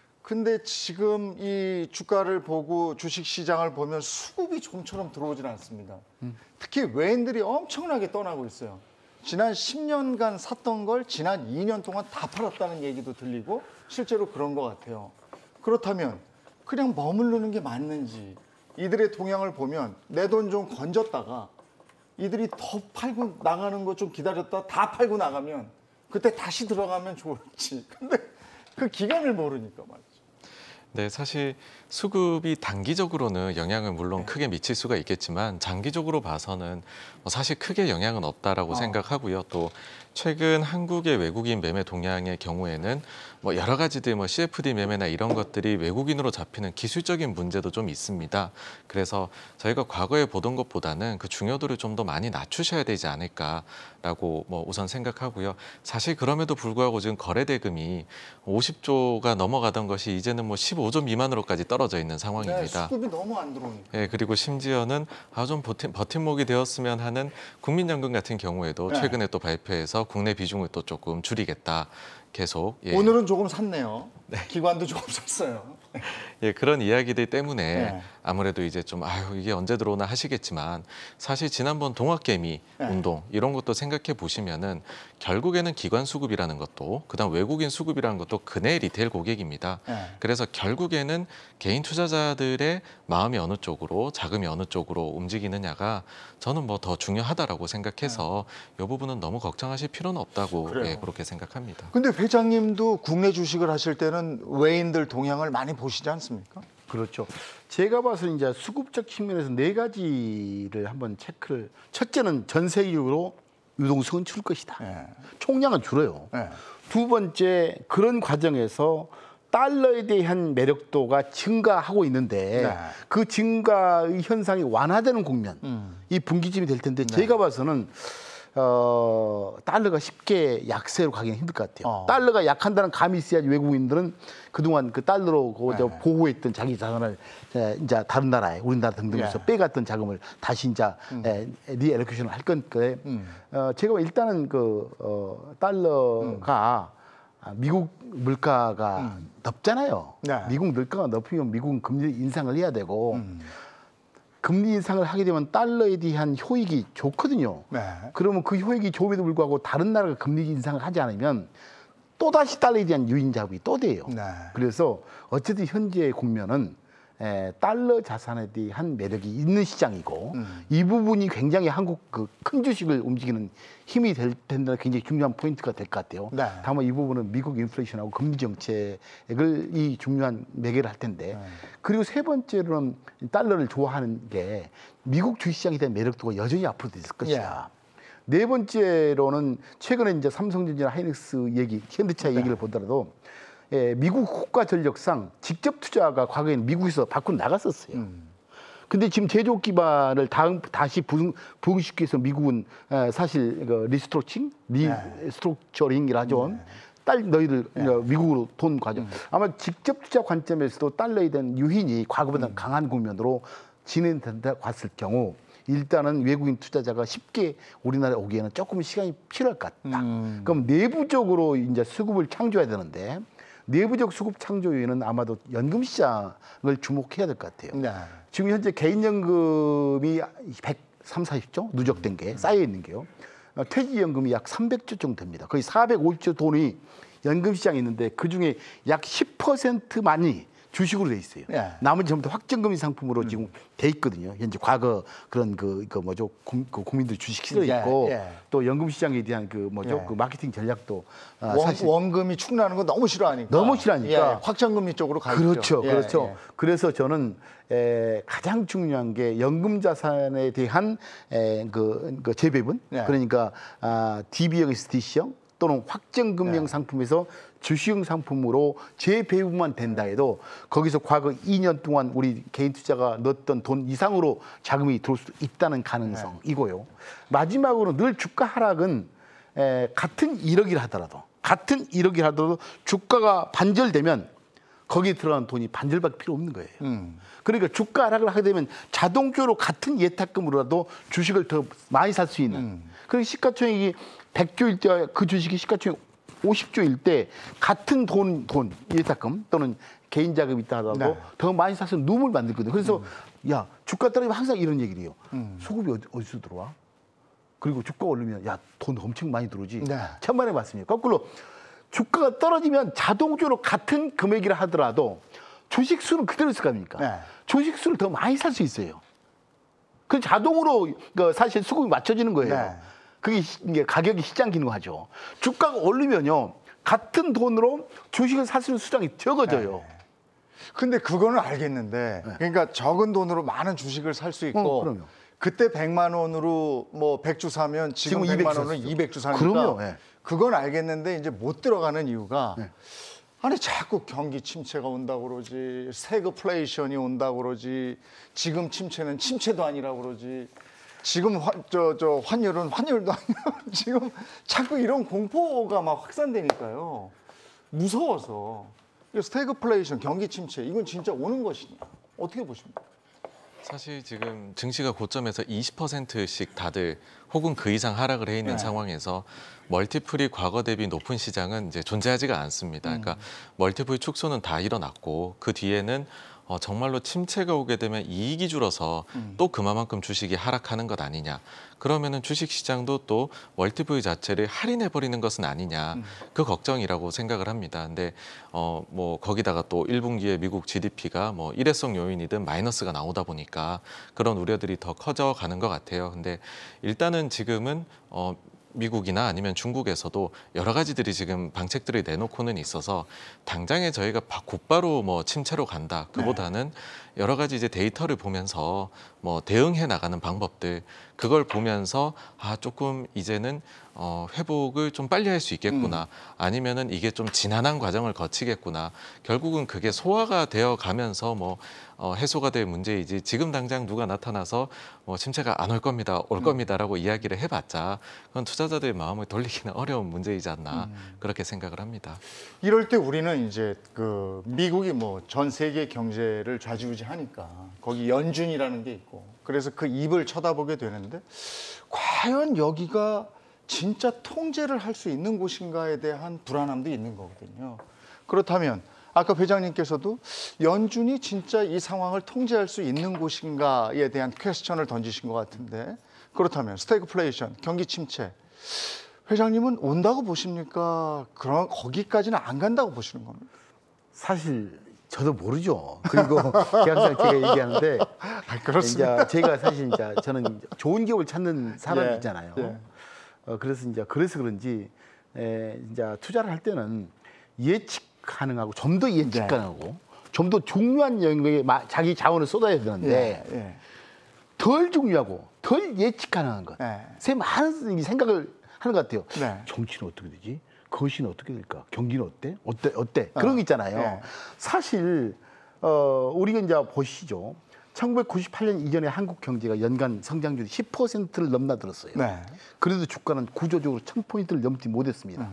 S1: 근데 지금 이 주가를 보고 주식 시장을 보면 수급이 좀처럼 들어오질 않습니다.
S3: 음.
S1: 특히 외인들이 엄청나게 떠나고 있어요. 지난 십 년간 샀던 걸 지난 이 년 동안 다 팔았다는 얘기도 들리고 실제로 그런 것 같아요. 그렇다면 그냥 머무르는 게 맞는지 이들의 동향을 보면 내 돈 좀 건졌다가 이들이 더 팔고 나가는 거 좀 기다렸다 다 팔고 나가면 그때 다시 들어가면 좋을지. 근데 그 기간을 모르니까 말이죠.
S2: 네, 사실 수급이 단기적으로는 영향을 물론 크게 미칠 수가 있겠지만 장기적으로 봐서는 뭐 사실 크게 영향은 없다라고
S1: 어.
S2: 생각하고요. 또 최근 한국의 외국인 매매 동향의 경우에는 뭐 여러 가지들 뭐 씨에프디 매매나 이런 것들이 외국인으로 잡히는 기술적인 문제도 좀 있습니다. 그래서 저희가 과거에 보던 것보다는 그 중요도를 좀 더 많이 낮추셔야 되지 않을까라고 뭐 우선 생각하고요. 사실 그럼에도 불구하고 지금 거래 대금이 오십 조가 넘어가던 것이 이제는 뭐 십오 조 미만으로까지 떨어져 있는
S1: 네,
S2: 상황입니다.
S1: 수급이 너무 안 들어오니까.
S2: 예, 그리고 심지어는 아, 좀 버팀, 버팀목이 되었으면 하는 국민연금 같은 경우에도
S1: 네.
S2: 최근에 또 발표해서 국내 비중을 또 조금 줄이겠다. 계속 예,
S1: 오늘은 조금 샀네요. 기관도 조금 샀어요.
S2: 예, 그런 이야기들 때문에
S1: 네.
S2: 아무래도 이제 좀 아유 이게 언제 들어오나 하시겠지만 사실 지난번 동학개미
S1: 네.
S2: 운동 이런 것도 생각해 보시면은 결국에는 기관 수급이라는 것도 그다음 외국인 수급이라는 것도 근해 리테일 고객입니다.
S1: 네.
S2: 그래서 결국에는 개인 투자자들의 마음이 어느 쪽으로 자금이 어느 쪽으로 움직이느냐가 저는 뭐 더 중요하다라고 생각해서 이 부분은 너무 걱정하실 필요는 없다고
S1: 그래요.
S2: 예, 그렇게 생각합니다.
S1: 근데 회장님도 국내 주식을 하실 때는 외인들 동향을 많이 보시지 않습니까?
S3: 그렇죠. 제가 봐서 이제 수급적 측면에서 네 가지를 한번 체크를. 첫째는 전 세계적으로 유동성은 줄 것이다.
S1: 네.
S3: 총량은 줄어요.
S1: 네.
S3: 두 번째, 그런 과정에서 달러에 대한 매력도가 증가하고 있는데
S1: 네.
S3: 그 증가의 현상이 완화되는 국면,
S1: 음.
S3: 이 분기점이 될 텐데
S1: 네.
S3: 제가 봐서는 어, 달러가 쉽게 약세로 가기는 힘들 것 같아요.
S1: 어.
S3: 달러가 약한다는 감이 있어야지 외국인들은 그동안 그 달러로 그 저
S1: 네.
S3: 보호했던 자기 자산을 에, 이제 다른 나라에 우리나라 등등에서
S1: 예.
S3: 빼갔던 자금을 다시 이제 에, 리앨로케이션을 할 건데
S1: 음.
S3: 어, 제가 일단은 그 어, 달러가 아, 미국 물가가 높잖아요.
S1: 네.
S3: 미국 물가가 높으면 미국은 금리 인상을 해야 되고
S1: 음.
S3: 금리 인상을 하게 되면 달러에 대한 효익이 좋거든요.
S1: 네.
S3: 그러면 그 효익이 좋음에도 불구하고 다른 나라가 금리 인상을 하지 않으면 또다시 달러에 대한 유인 자금이 또 돼요.
S1: 네.
S3: 그래서 어쨌든 현재의 국면은 에, 달러 자산에 대한 매력이 있는 시장이고
S1: 음.
S3: 이 부분이 굉장히 한국 그 큰 주식을 움직이는 힘이 될 텐데 굉장히 중요한 포인트가 될 것 같아요.
S1: 네.
S3: 다만 이 부분은 미국 인플레이션하고 금리 정책을 이 중요한 매개를 할 텐데
S1: 네.
S3: 그리고 세 번째로는 달러를 좋아하는 게 미국 주식시장에 대한 매력도가 여전히 앞으로도 있을 것이다. 네 번째로는 최근에 이제 삼성전자, 하이닉스 얘기, 현대차
S1: 네.
S3: 얘기를 보더라도 예, 미국 국가 전력상 직접 투자가 과거에는 미국에서 밖으로 나갔었어요.
S1: 음.
S3: 근데 지금 제조업 기반을 다음, 다시 부흥, 부흥시키기 위해서 미국은 에, 사실 그 리스트로칭, 리스트럭처링이라 하죠.
S1: 네.
S3: 딸 너희들
S1: 네.
S3: 어, 미국으로 돈 가져. 아마 직접 투자 관점에서도 달러에 대한 유인이 과거보다
S1: 음.
S3: 강한 국면으로 진행된다 봤을 경우 일단은 외국인 투자자가 쉽게 우리나라에 오기에는 조금 시간이 필요할 것 같다.
S1: 음.
S3: 그럼 내부적으로 이제 수급을 창조해야 되는데 내부적 수급 창조에는 아마도 연금 시장을 주목해야 될 것 같아요.
S1: 네.
S3: 지금 현재 개인연금이 백삼십, 사십 조 누적된 게 쌓여 있는 게요. 어, 퇴직연금이 약 삼백 조 정도 됩니다. 거의 사백오십 조 돈이 연금 시장에 있는데 그 중에 약 십 퍼센트만이 주식으로 돼 있어요.
S1: 예.
S3: 나머지 전부 다 확정금리 상품으로 지금 돼 있거든요. 현재 과거 그런 그, 그 뭐죠 국, 그 국민들 주식 실어
S1: 예,
S3: 있고
S1: 예.
S3: 또 연금 시장에 대한 그 뭐죠
S1: 예.
S3: 그 마케팅 전략도 아,
S1: 원,
S3: 사실
S1: 원금이 축나는 거 너무 싫어하니까.
S3: 너무 싫어하니까.
S1: 예, 확정금리 쪽으로 가 있죠.
S3: 그렇죠,
S1: 예,
S3: 그렇죠.
S1: 예.
S3: 그래서 저는 에, 가장 중요한 게 연금 자산에 대한 에, 그, 그 재배분,
S1: 예.
S3: 그러니까 아, 디비형에서 디씨형 또는 확정금리형
S1: 예.
S3: 상품에서 주식형 상품으로 재배분만 된다 해도 거기서 과거 이 년 동안 우리 개인 투자가 넣었던 돈 이상으로 자금이 들어올 수 있다는 가능성이고요. 마지막으로 늘 주가 하락은 에, 같은 일억이라 하더라도 같은 일억이라 하더라도 주가가 반절되면 거기에 들어가는 돈이 반절밖에 필요 없는 거예요.
S1: 음.
S3: 그러니까 주가 하락을 하게 되면 자동적으로 같은 예탁금으로라도 주식을 더 많이 살 수 있는.
S1: 음.
S3: 그리고 시가총액이 백조일 때 그 주식이 시가총액 오십조일 때 같은 돈, 돈 예탁금 또는 개인 자금이 있다 하더라도
S1: 네.
S3: 더 많이 사서 룸을 만들거든요. 그래서
S1: 음.
S3: 야 주가 떨어지면 항상 이런 얘기를 해요.
S1: 음.
S3: 수급이 어디, 어디서 들어와? 그리고 주가 오르면 야 돈 엄청 많이 들어오지.
S1: 네.
S3: 천만에 맞습니다. 거꾸로 주가가 떨어지면 자동적으로 같은 금액이라 하더라도 주식 수는 그대로 있을 거 아닙니까?
S1: 네.
S3: 주식 수를 더 많이 살 수 있어요. 그 자동으로 그 사실 수급이 맞춰지는 거예요.
S1: 네.
S3: 그게 시- 이게 가격이 시장 기능하죠. 주가가 오르면요 같은 돈으로 주식을 살 수 있는 수량이 적어져요.
S1: 네. 근데 그거는 알겠는데, 그러니까 적은 돈으로 많은 주식을 살 수 있고,
S3: 어, 그럼요.
S1: 그때 백만 원으로 뭐 백 주 사면 지금
S3: 지금
S1: 백만
S3: 이백 주
S1: 원은
S3: 샀죠.
S1: 이백 주 사니까
S3: 그럼요, 예.
S1: 그건 알겠는데 이제 못 들어가는 이유가
S3: 네.
S1: 아니 자꾸 경기 침체가 온다고 그러지, 세그플레이션이 온다고 그러지, 지금 침체는 침체도 아니라고 그러지, 지금 저 저 환율은 환율도 아니라 지금 자꾸 이런 공포가 막 확산되니까요. 무서워서. 스태그플레이션, 경기 침체 이건 진짜 오는 것이냐? 어떻게 보십니까?
S2: 사실 지금 증시가 고점에서 이십 퍼센트씩 다들 혹은 그 이상 하락을 해 있는
S1: 네.
S2: 상황에서 멀티플이 과거 대비 높은 시장은 이제 존재하지가 않습니다. 그러니까 멀티플 축소는 다 일어났고 그 뒤에는 어, 정말로 침체가 오게 되면 이익이 줄어서
S1: 음.
S2: 또 그만큼 주식이 하락하는 것 아니냐. 그러면은 주식 시장도 또 멀티플 자체를 할인해 버리는 것은 아니냐.
S1: 음.
S2: 그 걱정이라고 생각을 합니다. 근데 어, 뭐 거기다가 또 일 분기에 미국 지디피가 뭐 일회성 요인이든 마이너스가 나오다 보니까 그런 우려들이 더 커져 가는 것 같아요. 근데 일단은 지금은 어, 미국이나 아니면 중국에서도 여러 가지들이 지금 방책들을 내놓고는 있어서 당장에 저희가 바- 곧바로 뭐 침체로 간다. 그보다는 여러 가지 이제 데이터를 보면서 뭐 대응해 나가는 방법들 그걸 보면서 아 조금 이제는 어, 회복을 좀 빨리 할 수 있겠구나. 아니면은 이게 좀 지난한 과정을 거치겠구나. 결국은 그게 소화가 되어 가면서 뭐 어, 해소가 될 문제이지 지금 당장 누가 나타나서 뭐 침체가 안 올 겁니다, 올 겁니다라고 이야기를 해봤자 그건 투자자들의 마음을 돌리기는 어려운 문제이지 않나 그렇게 생각을 합니다.
S1: 이럴 때 우리는 이제 그 미국이 뭐 전 세계 경제를 좌지우지하니까 거기 연준이라는 게 있고 그래서 그 입을 쳐다보게 되는데 과연 여기가 진짜 통제를 할 수 있는 곳인가에 대한 불안함도 있는 거거든요. 그렇다면 아까 회장님께서도 연준이 진짜 이 상황을 통제할 수 있는 곳인가에 대한 퀘스천을 던지신 것 같은데 그렇다면 스태그플레이션, 경기 침체 회장님은 온다고 보십니까? 그런 거기까지는 안 간다고 보시는 겁니까?
S3: 사실 저도 모르죠. 그리고 항상 제가 얘기하는데
S1: 아, 그렇습니다.
S3: 이제 제가 사실 이제 저는 이제 좋은 기업을 찾는 사람이잖아요.
S1: 예, 예.
S3: 어, 그래서 이제 그래서 그런지 에, 이제 투자를 할 때는 예측 가능하고 좀 더 예측
S1: 네.
S3: 가능하고 좀 더 중요한 영역에 마- 자기 자원을 쏟아야 되는데
S1: 예, 예.
S3: 덜 중요하고 덜 예측 가능한 것.
S1: 예.
S3: 새 많은 생각을 하는 것 같아요.
S1: 네.
S3: 정치는 어떻게 되지? 거시는 어떻게 될까? 경기는 어때? 어때? 어때? 그런 거 있잖아요.
S1: 네.
S3: 사실 어, 우리가 이제 보시죠. 천구백구십팔 년 이전에 한국 경제가 연간 성장률이 십 퍼센트를 넘나들었어요.
S1: 네.
S3: 그래도 주가는 구조적으로 천 포인트를 넘지 못했습니다.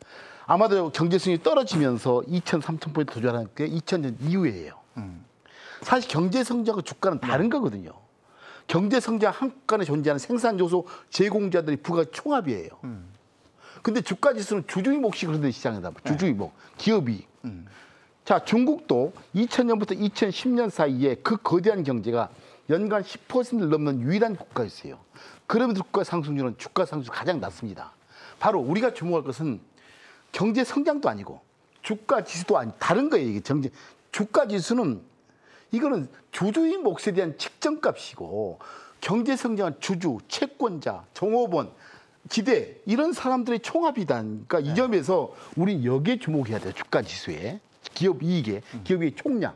S3: 아마도 경제성이 떨어지면서 이천, 삼천 포인트 도달한 게 이천 년 이후예요.
S1: 음.
S3: 사실 경제 성장과 주가는 다른 거거든요. 경제 성장 한국간에 존재하는 생산 요소 제공자들이 부가 총합이에요. 근데 주가 지수는 주주의 몫이 그런데 시장이다. 주주의 몫, 기업이. 자, 중국도 이천 년부터 이천십 년 사이에 그 거대한 경제가 연간 십 퍼센트를 넘는 유일한 국가였어요. 그럼에도 국가 상승률은 주가 상승 가장 낮습니다. 바로 우리가 주목할 것은 경제 성장도 아니고 주가 지수도 아니 다른 거예요. 이게 경제 주가 지수는 이거는 주주의 몫에 대한 측정값이고 경제 성장한 주주, 채권자, 종업원, 기대 이런 사람들의 총합이다. 그러니까 이 점에서 우린 여기에 주목해야 돼요. 주가 지수에 기업 이익에 기업의 총량.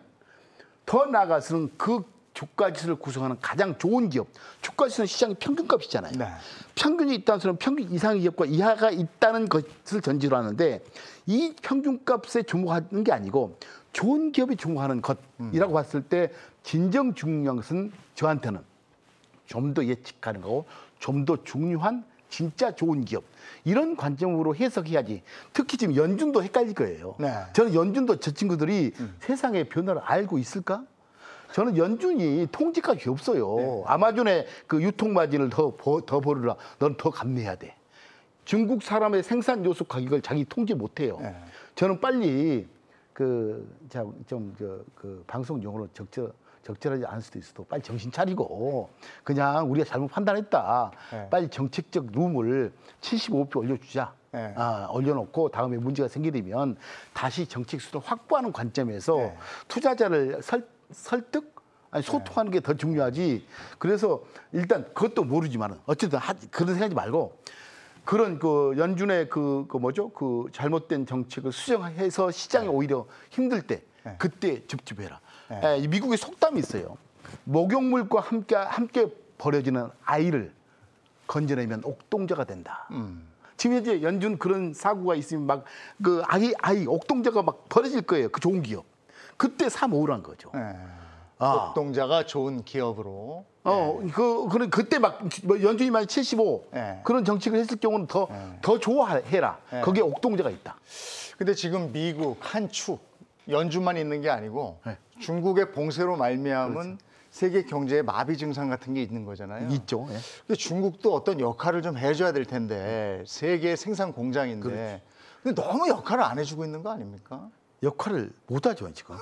S3: 더 나아가서는 그 주가 지수를 구성하는 가장 좋은 기업. 주가 지수는 시장의 평균값이잖아요. 네. 평균이 있다는 소리는 평균 이상의 기업과 이하가 있다는 것을 전제로 하는데 이 평균값에 주목하는 게 아니고 좋은 기업에 주목하는 것이라고 음. 봤을 때 진정 중요한 것은 저한테는 좀 더 예측하는 거고 좀 더 중요한 진짜 좋은 기업 이런 관점으로 해석해야지. 특히 지금 연준도 헷갈릴 거예요. 네. 저는 연준도 저 친구들이 음. 세상의 변화를 알고 있을까? 저는 연준이 통지값이 없어요. 네. 아마존의 그 유통 마진을 더, 더 벌으라. 넌 더 감내해야 돼. 중국 사람의 생산 요소 가격을 자기 통제 못 해요. 네. 저는 빨리 그, 좀, 저, 그 방송 용어로 적절, 적절하지 않을 수도 있어도 빨리 정신 차리고 그냥 우리가 잘못 판단했다. 네. 빨리 정책적 룸을 칠십오 표 올려주자. 네. 아, 올려놓고 다음에 문제가 생기면 다시 정책 수를 확보하는 관점에서 네. 투자자를 설, 설득? 아니, 소통하는 게 더 중요하지. 그래서 일단 그것도 모르지만은 어쨌든 하, 그런 생각하지 말고 그런 그 연준의 그, 그 뭐죠? 그 잘못된 정책을 수정해서 시장이 네. 오히려 힘들 때 네. 그때 줍줍해라. 네. 예, 미국의 속담이 있어요. 목욕물과 함께 함께 버려지는 아이를 건져내면 옥동자가 된다. 음. 지금 이제 연준 그런 사고가 있으면 막 그 아이 아이 옥동자가 막 버려질 거예요. 그 좋은 기업. 그때 사 모으란 거죠.
S1: 네. 아. 옥동자가 좋은 기업으로.
S3: 어, 네. 그, 그, 그때 막, 연준이 만약 칠십오, 네. 그런 정책을 했을 경우는 더, 네. 더 좋아해라. 네. 거기에 옥동자가 있다.
S1: 근데 지금 미국 한 축, 연준만 있는 게 아니고 네. 중국의 봉쇄로 말미암은 그렇죠. 세계 경제에 마비 증상 같은 게 있는 거잖아요.
S3: 있죠. 네.
S1: 근데 중국도 어떤 역할을 좀 해줘야 될 텐데, 세계 생산 공장인데, 그렇죠. 근데 너무 역할을 안 해주고 있는 거 아닙니까?
S3: 역할을 못 하죠, 지금.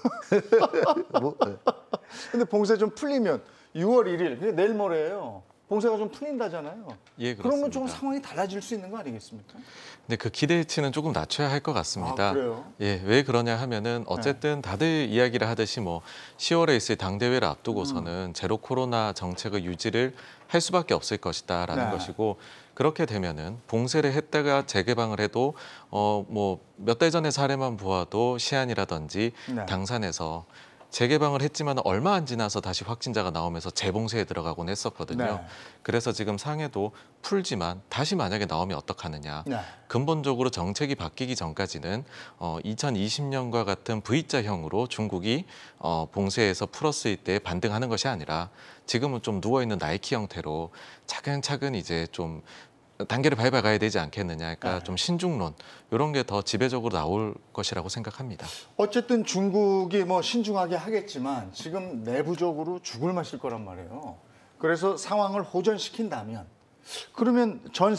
S1: 뭐, 네. 근데 봉쇄 좀 풀리면 유월 일일, 내일 모레예요. 봉쇄가 좀 풀린다잖아요.
S2: 예, 그렇습니다.
S1: 그러면 좀 상황이 달라질 수 있는 거 아니겠습니까?
S2: 근데 그 기대치는 조금 낮춰야 할 것 같습니다.
S1: 아, 그래요?
S2: 예, 왜 그러냐 하면은 어쨌든 다들 이야기를 하듯이 뭐 시월에 있을 당대회를 앞두고서는 음. 제로 코로나 정책의 유지를 할 수밖에 없을 것이다라는 네. 것이고 그렇게 되면은 봉쇄를 했다가 재개방을 해도 어 뭐 몇 달 전의 사례만 보아도 시안이라든지 네. 당산에서 재개방을 했지만 얼마 안 지나서 다시 확진자가 나오면서 재봉쇄에 들어가곤 했었거든요. 네. 그래서 지금 상해도 풀지만 다시 만약에 나오면 어떡하느냐. 네. 근본적으로 정책이 바뀌기 전까지는 어, 이천이십 년과 같은 V자형으로 중국이 어, 봉쇄에서 풀었을 때 반등하는 것이 아니라 지금은 좀 누워있는 나이키 형태로 차근차근 이제 좀 단계를 밟아가야 되지 않겠느냐. 그러니까 네. 좀 신중론 이런 게 더 지배적으로 나올 것이라고 생각합니다.
S1: 어쨌든 중국이 뭐 신중하게 하겠지만 지금 내부적으로 죽을 맛일 거란 말이에요. 그래서 상황을 호전시킨다면 그러면 전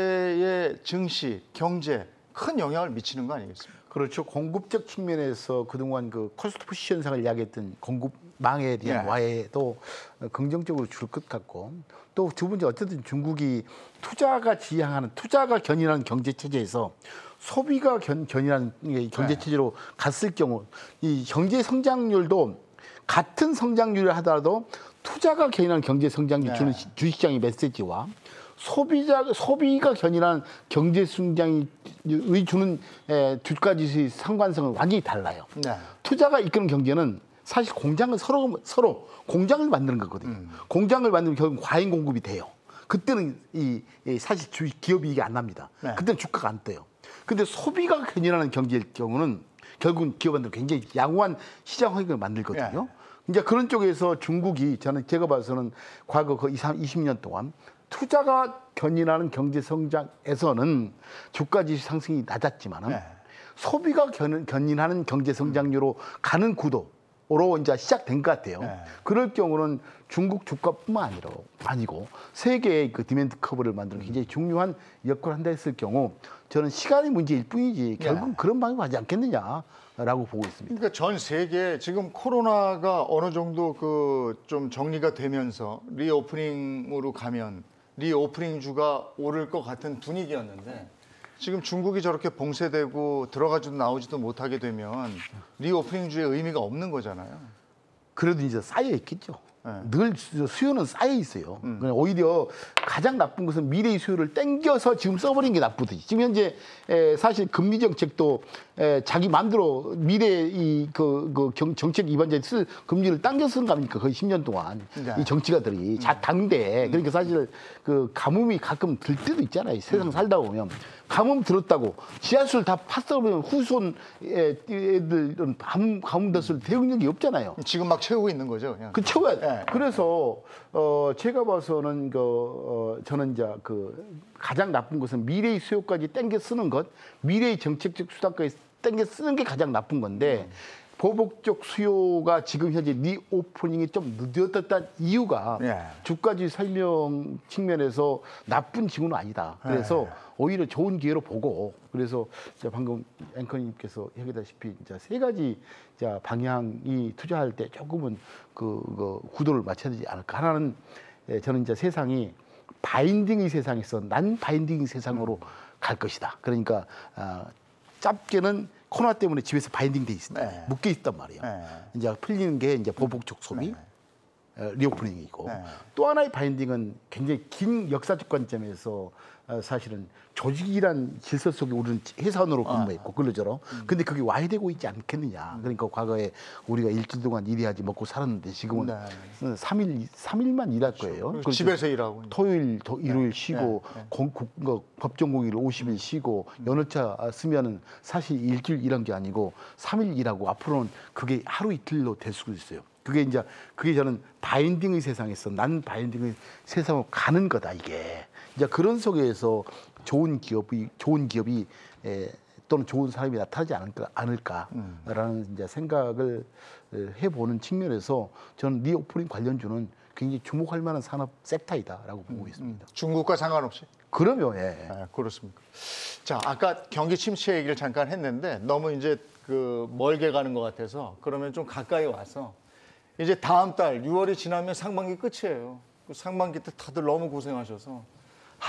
S1: 세계의 증시, 경제 큰 영향을 미치는 거 아니겠습니까?
S3: 그렇죠. 공급적 측면에서 그동안 그 코스트 푸시 현상을 이야기했던 공급망에 대한 네. 와해도 긍정적으로 줄 것 같고 또 두 번째 어쨌든 중국이 투자가 지향하는 투자가 견인하는 경제 체제에서 소비가 견, 견인하는 경제 체제로 네. 갔을 경우 이 경제 성장률도 같은 성장률을 하더라도 투자가 견인하는 경제 성장률 주는 네. 주식시장의 메시지와 소비자 소비가 견인한 경제 성장이 주는 주가 지수의 상관성은 완전히 달라요. 네. 투자가 이끄는 경제는 사실 공장을 서로 서로 공장을 만드는 거거든요. 음. 공장을 만들면 결국 과잉 공급이 돼요. 그때는 이, 이 사실 주 기업 이익이 안 납니다. 네. 그때는 주가가 안 떠요. 근데 소비가 견인하는 경제일 경우는 결국은 기업한테 굉장히 양호한 시장 환경을 만들거든요. 네. 이제 그런 쪽에서 중국이 저는 제가 봐서는 과거 그 이십 년 동안 투자가 견인하는 경제 성장에서는 주가 지수 상승이 낮았지만은 네. 소비가 견, 견인하는 경제 성장률로 음. 가는 구도로 이제 시작된 것 같아요. 네. 그럴 경우는 중국 주가뿐만 아니라 아니고 세계의 그 디맨드 커브를 만드는 굉장히 중요한 역할을 한다 했을 경우 저는 시간의 문제일 뿐이지 결국 네. 그런 방향이 하지 않겠느냐라고 보고 있습니다.
S1: 그러니까 전 세계 지금 코로나가 어느 정도 그 좀 정리가 되면서 리오프닝으로 가면 리오프닝 주가 오를 것 같은 분위기였는데 지금 중국이 저렇게 봉쇄되고 들어가지도 나오지도 못하게 되면 리오프닝주의 의미가 없는 거잖아요.
S3: 그래도 이제 쌓여 있겠죠.
S1: 네.
S3: 늘 수- 수요는 쌓여 있어요. 그냥 오히려 가장 나쁜 것은 미래의 수요를 땡겨서 지금 써버린 게 나쁘지. 지금 현재 에, 사실 금리 정책도 에, 자기 마음대로 미래 이그 그 경- 정책 위반자들이 쓸 금리를 당겨 쓰는 거 아닙니까? 거의 십 년 동안
S1: 네.
S3: 이 정치가들이 자 당대 그러니까 사실 그 가뭄이 가끔 들 때도 있잖아요. 세상 살다 보면 가뭄 들었다고 지하수를 다 팠어보면 후손 애- 애들은 가뭄 가뭄 뒀을 대응력이 없잖아요.
S1: 지금 막 채우고 있는 거죠. 그냥.
S3: 그 채워야 돼.
S1: 네.
S3: 그래서 어 제가 봐서는 그 어, 저는 이제 그 가장 나쁜 것은 미래의 수요까지 땡겨 쓰는 것, 미래의 정책적 수단까지 땡겨 쓰는 게 가장 나쁜 건데
S1: 음.
S3: 보복적 수요가 지금 현재 리오프닝이 좀 늦었던 이유가
S1: 예.
S3: 주가지 설명 측면에서 나쁜 징후는 아니다. 그래서
S1: 예.
S3: 오히려 좋은 기회로 보고 그래서 이제 방금 앵커님께서 얘기다시피 이제 세 가지 이제 방향이 투자할 때 조금은 그, 그 구도를 맞춰야 되지 않을까. 하나는 예, 저는 이제 세상이 바인딩의 세상에서 난 바인딩의 세상으로 갈 것이다. 그러니까 아, 짧게는 코로나 때문에 집에서 바인딩 돼 있습니다.
S1: 네.
S3: 묶여 있단 말이에요.
S1: 네.
S3: 이제 풀리는 게 이제 보복적 소비,
S1: 네.
S3: 어, 리오프닝이고
S1: 네.
S3: 또 하나의 바인딩은 굉장히 긴 역사적 관점에서 어, 사실은 조직이란 질서 속에 우리는 회사원으로 근무했고 근로자로 근데 그게 와해되고 있지 않겠느냐. 그러니까 과거에 우리가 일주일 동안 일해야지 먹고 살았는데 지금은
S1: 네.
S3: 삼 일 삼 일만 일할 거예요.
S1: 그리고
S3: 그렇죠.
S1: 집에서 일하고.
S3: 토요일, 도, 일요일
S1: 네.
S3: 쉬고
S1: 네. 네.
S3: 공, 국, 그 법정 공휴일 오십 일 쉬고 연휴차 쓰면은 사실 일주일 일한 게 아니고 삼 일 일하고 앞으로는 그게 하루 이틀로 될 수도 있어요. 그게 이제 그게 저는 바인딩의 세상에서 난 바인딩의 세상으로 가는 거다 이게. 이제 그런 속에서 좋은 기업이 좋은 기업이 에, 또는 좋은 사람이 나타나지 않을까, 않을까라는 이제 생각을 해보는 측면에서 저는 리오프닝 관련주는 굉장히 주목할 만한 산업 섹터이다라고 보고 있습니다.
S1: 중국과 상관없이.
S3: 그러면 예.
S1: 아, 그렇습니까. 자, 아까 경기 침체 얘기를 잠깐 했는데 너무 이제 그 멀게 가는 것 같아서 그러면 좀 가까이 와서 이제 다음 달 유월이 지나면 상반기 끝이에요. 그 상반기 때 다들 너무 고생하셔서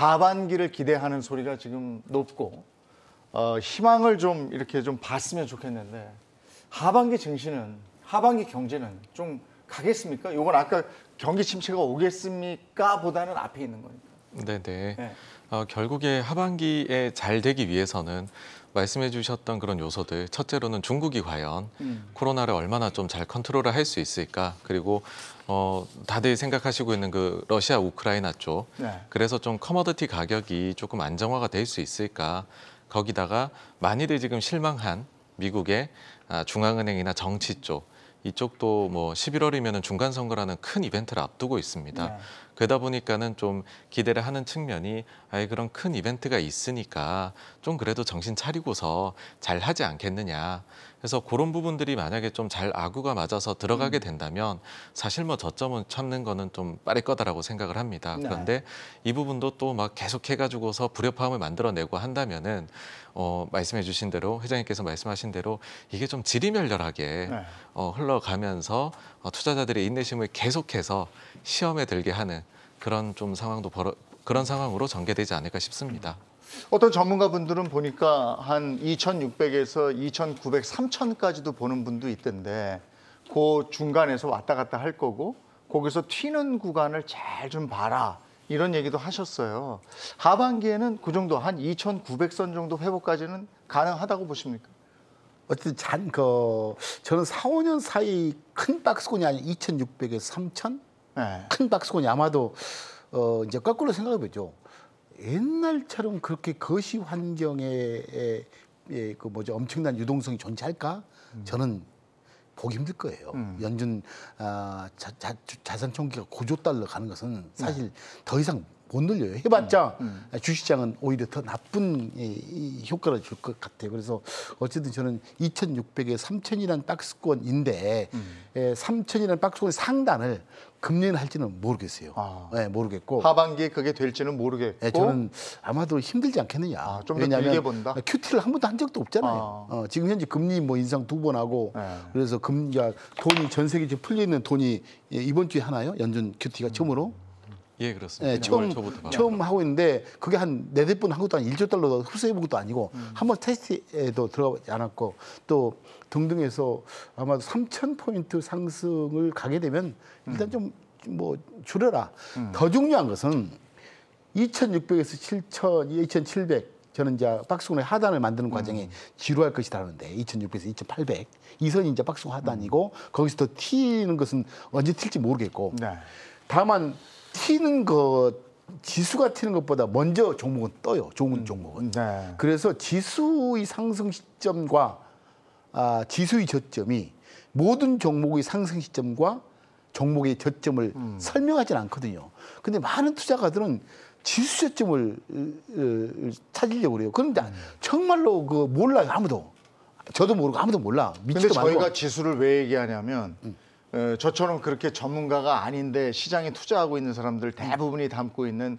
S1: 하반기를 기대하는 소리가 지금 높고 어, 희망을 좀 이렇게 좀 봤으면 좋겠는데 하반기 증시는 하반기 경제는 좀 가겠습니까? 이건 아까 경기 침체가 오겠습니까? 보다는 앞에 있는 거니까.
S2: 네네.
S1: 네.
S2: 어, 결국에 하반기에 잘 되기 위해서는 말씀해 주셨던 그런 요소들, 첫째로는 중국이 과연
S1: 음.
S2: 코로나를 얼마나 좀 잘 컨트롤을 할 수 있을까, 그리고 어, 다들 생각하시고 있는 그 러시아 우크라이나 쪽,
S1: 네.
S2: 그래서 좀 커머디티 가격이 조금 안정화가 될 수 있을까, 거기다가 많이들 지금 실망한 미국의 아, 중앙은행이나 정치 쪽, 이쪽도 뭐 십일월이면은 중간 선거라는 큰 이벤트를 앞두고 있습니다.
S1: 네.
S2: 그러다 보니까는 좀 기대를 하는 측면이 아예 그런 큰 이벤트가 있으니까 좀 그래도 정신 차리고서 잘 하지 않겠느냐. 그래서 그런 부분들이 만약에 좀 잘 아구가 맞아서 들어가게 된다면 사실 뭐 저점은 참는 거는 좀 빠를 거다라고 생각을 합니다.
S1: 네.
S2: 그런데 이 부분도 또 막 계속 해가지고서 불협화음을 만들어내고 한다면은 어, 말씀해주신 대로 회장님께서 말씀하신 대로 이게 좀 지리멸렬하게
S1: 네.
S2: 어, 흘러가면서 어, 투자자들의 인내심을 계속해서 시험에 들게 하는 그런 좀 상황도 벌어, 그런 상황으로 전개되지 않을까 싶습니다.
S1: 어떤 전문가분들은 보니까 한 이천육백에서 이천구백, 삼천까지도 보는 분도 있던데 그 중간에서 왔다 갔다 할 거고 거기서 튀는 구간을 잘 좀 봐라 이런 얘기도 하셨어요. 하반기에는 그 정도 한 이천구백 선 정도 회복까지는 가능하다고 보십니까?
S3: 어쨌든 잔, 그, 저는 사, 오 년 사이 큰 박스권이 아닌 이천육백에서 삼천?
S1: 네.
S3: 큰 박스권이 아마도, 어, 이제 거꾸로 생각해보죠. 옛날처럼 그렇게 거시 환경에, 에, 에, 그 뭐죠, 엄청난 유동성이 존재할까? 저는 보기 힘들 거예요.
S1: 음.
S3: 연준, 아, 자, 자, 자산 총기가 구조 달러 가는 것은 사실 더 이상 못 늘려요. 해봤자
S1: 음,
S3: 주식시장은 오히려 더 나쁜 이, 이 효과를 줄 것 같아요. 그래서 어쨌든 저는 이천육백에 삼천이라는 박스권인데
S1: 음.
S3: 에, 삼천이라는 박스권 상단을 금년 할지는 모르겠어요.
S1: 아.
S3: 네, 모르겠고.
S1: 하반기에 그게 될지는 모르겠고
S3: 예, 저는 아마도 힘들지 않겠느냐.
S1: 아, 좀더
S3: 왜냐하면
S1: 길게 본다?
S3: 큐티를 한 번도 한 적도 없잖아요.
S1: 아.
S3: 어, 지금 현재 금리 뭐 인상 두 번 하고
S1: 네.
S3: 그래서 금, 야, 돈이 전 세계 지금 풀려 있는 돈이 예, 이번 주에 하나요? 연준 큐티가 처음으로
S2: 예, 그렇습니다.
S3: 예, 처음
S2: 초부터
S3: 처음 하고 있는데 그게 한 네댓 번 한 것도 아니고 일조 달러 흡수해 본 것도 아니고
S1: 음.
S3: 한번 테스트에도 들어가지 않았고 또 등등해서 아마도 삼천 포인트 상승을 가게 되면 일단 좀 뭐 줄여라.
S1: 음.
S3: 더 중요한 것은 이천육백에서 칠천, 이천칠백 저는 이제 박스권의 하단을 만드는 과정에
S1: 음.
S3: 지루할 것이라는데 이천육백에서 이천팔백 이 선이 이제 박스권 하단이고 거기서 더 튀는 것은 언제 튈지 모르겠고
S1: 네.
S3: 다만 튀는 것 지수가 튀는 것보다 먼저 종목은 떠요. 좋은 종목은.
S1: 네.
S3: 그래서 지수의 상승 시점과 아, 지수의 저점이 모든 종목의 상승 시점과 종목의 저점을
S1: 음.
S3: 설명하지는 않거든요. 근데 많은 투자가들은 지수 저점을 으, 으, 찾으려고 그래요. 그런데
S1: 음.
S3: 정말로 그 몰라요. 아무도. 저도 모르고 아무도 몰라.
S1: 근데
S3: 믿지도
S1: 저희가
S3: 말고.
S1: 지수를 왜 얘기하냐면
S3: 음.
S1: 어, 저처럼 그렇게 전문가가 아닌데 시장에 투자하고 있는 사람들 대부분이 담고 있는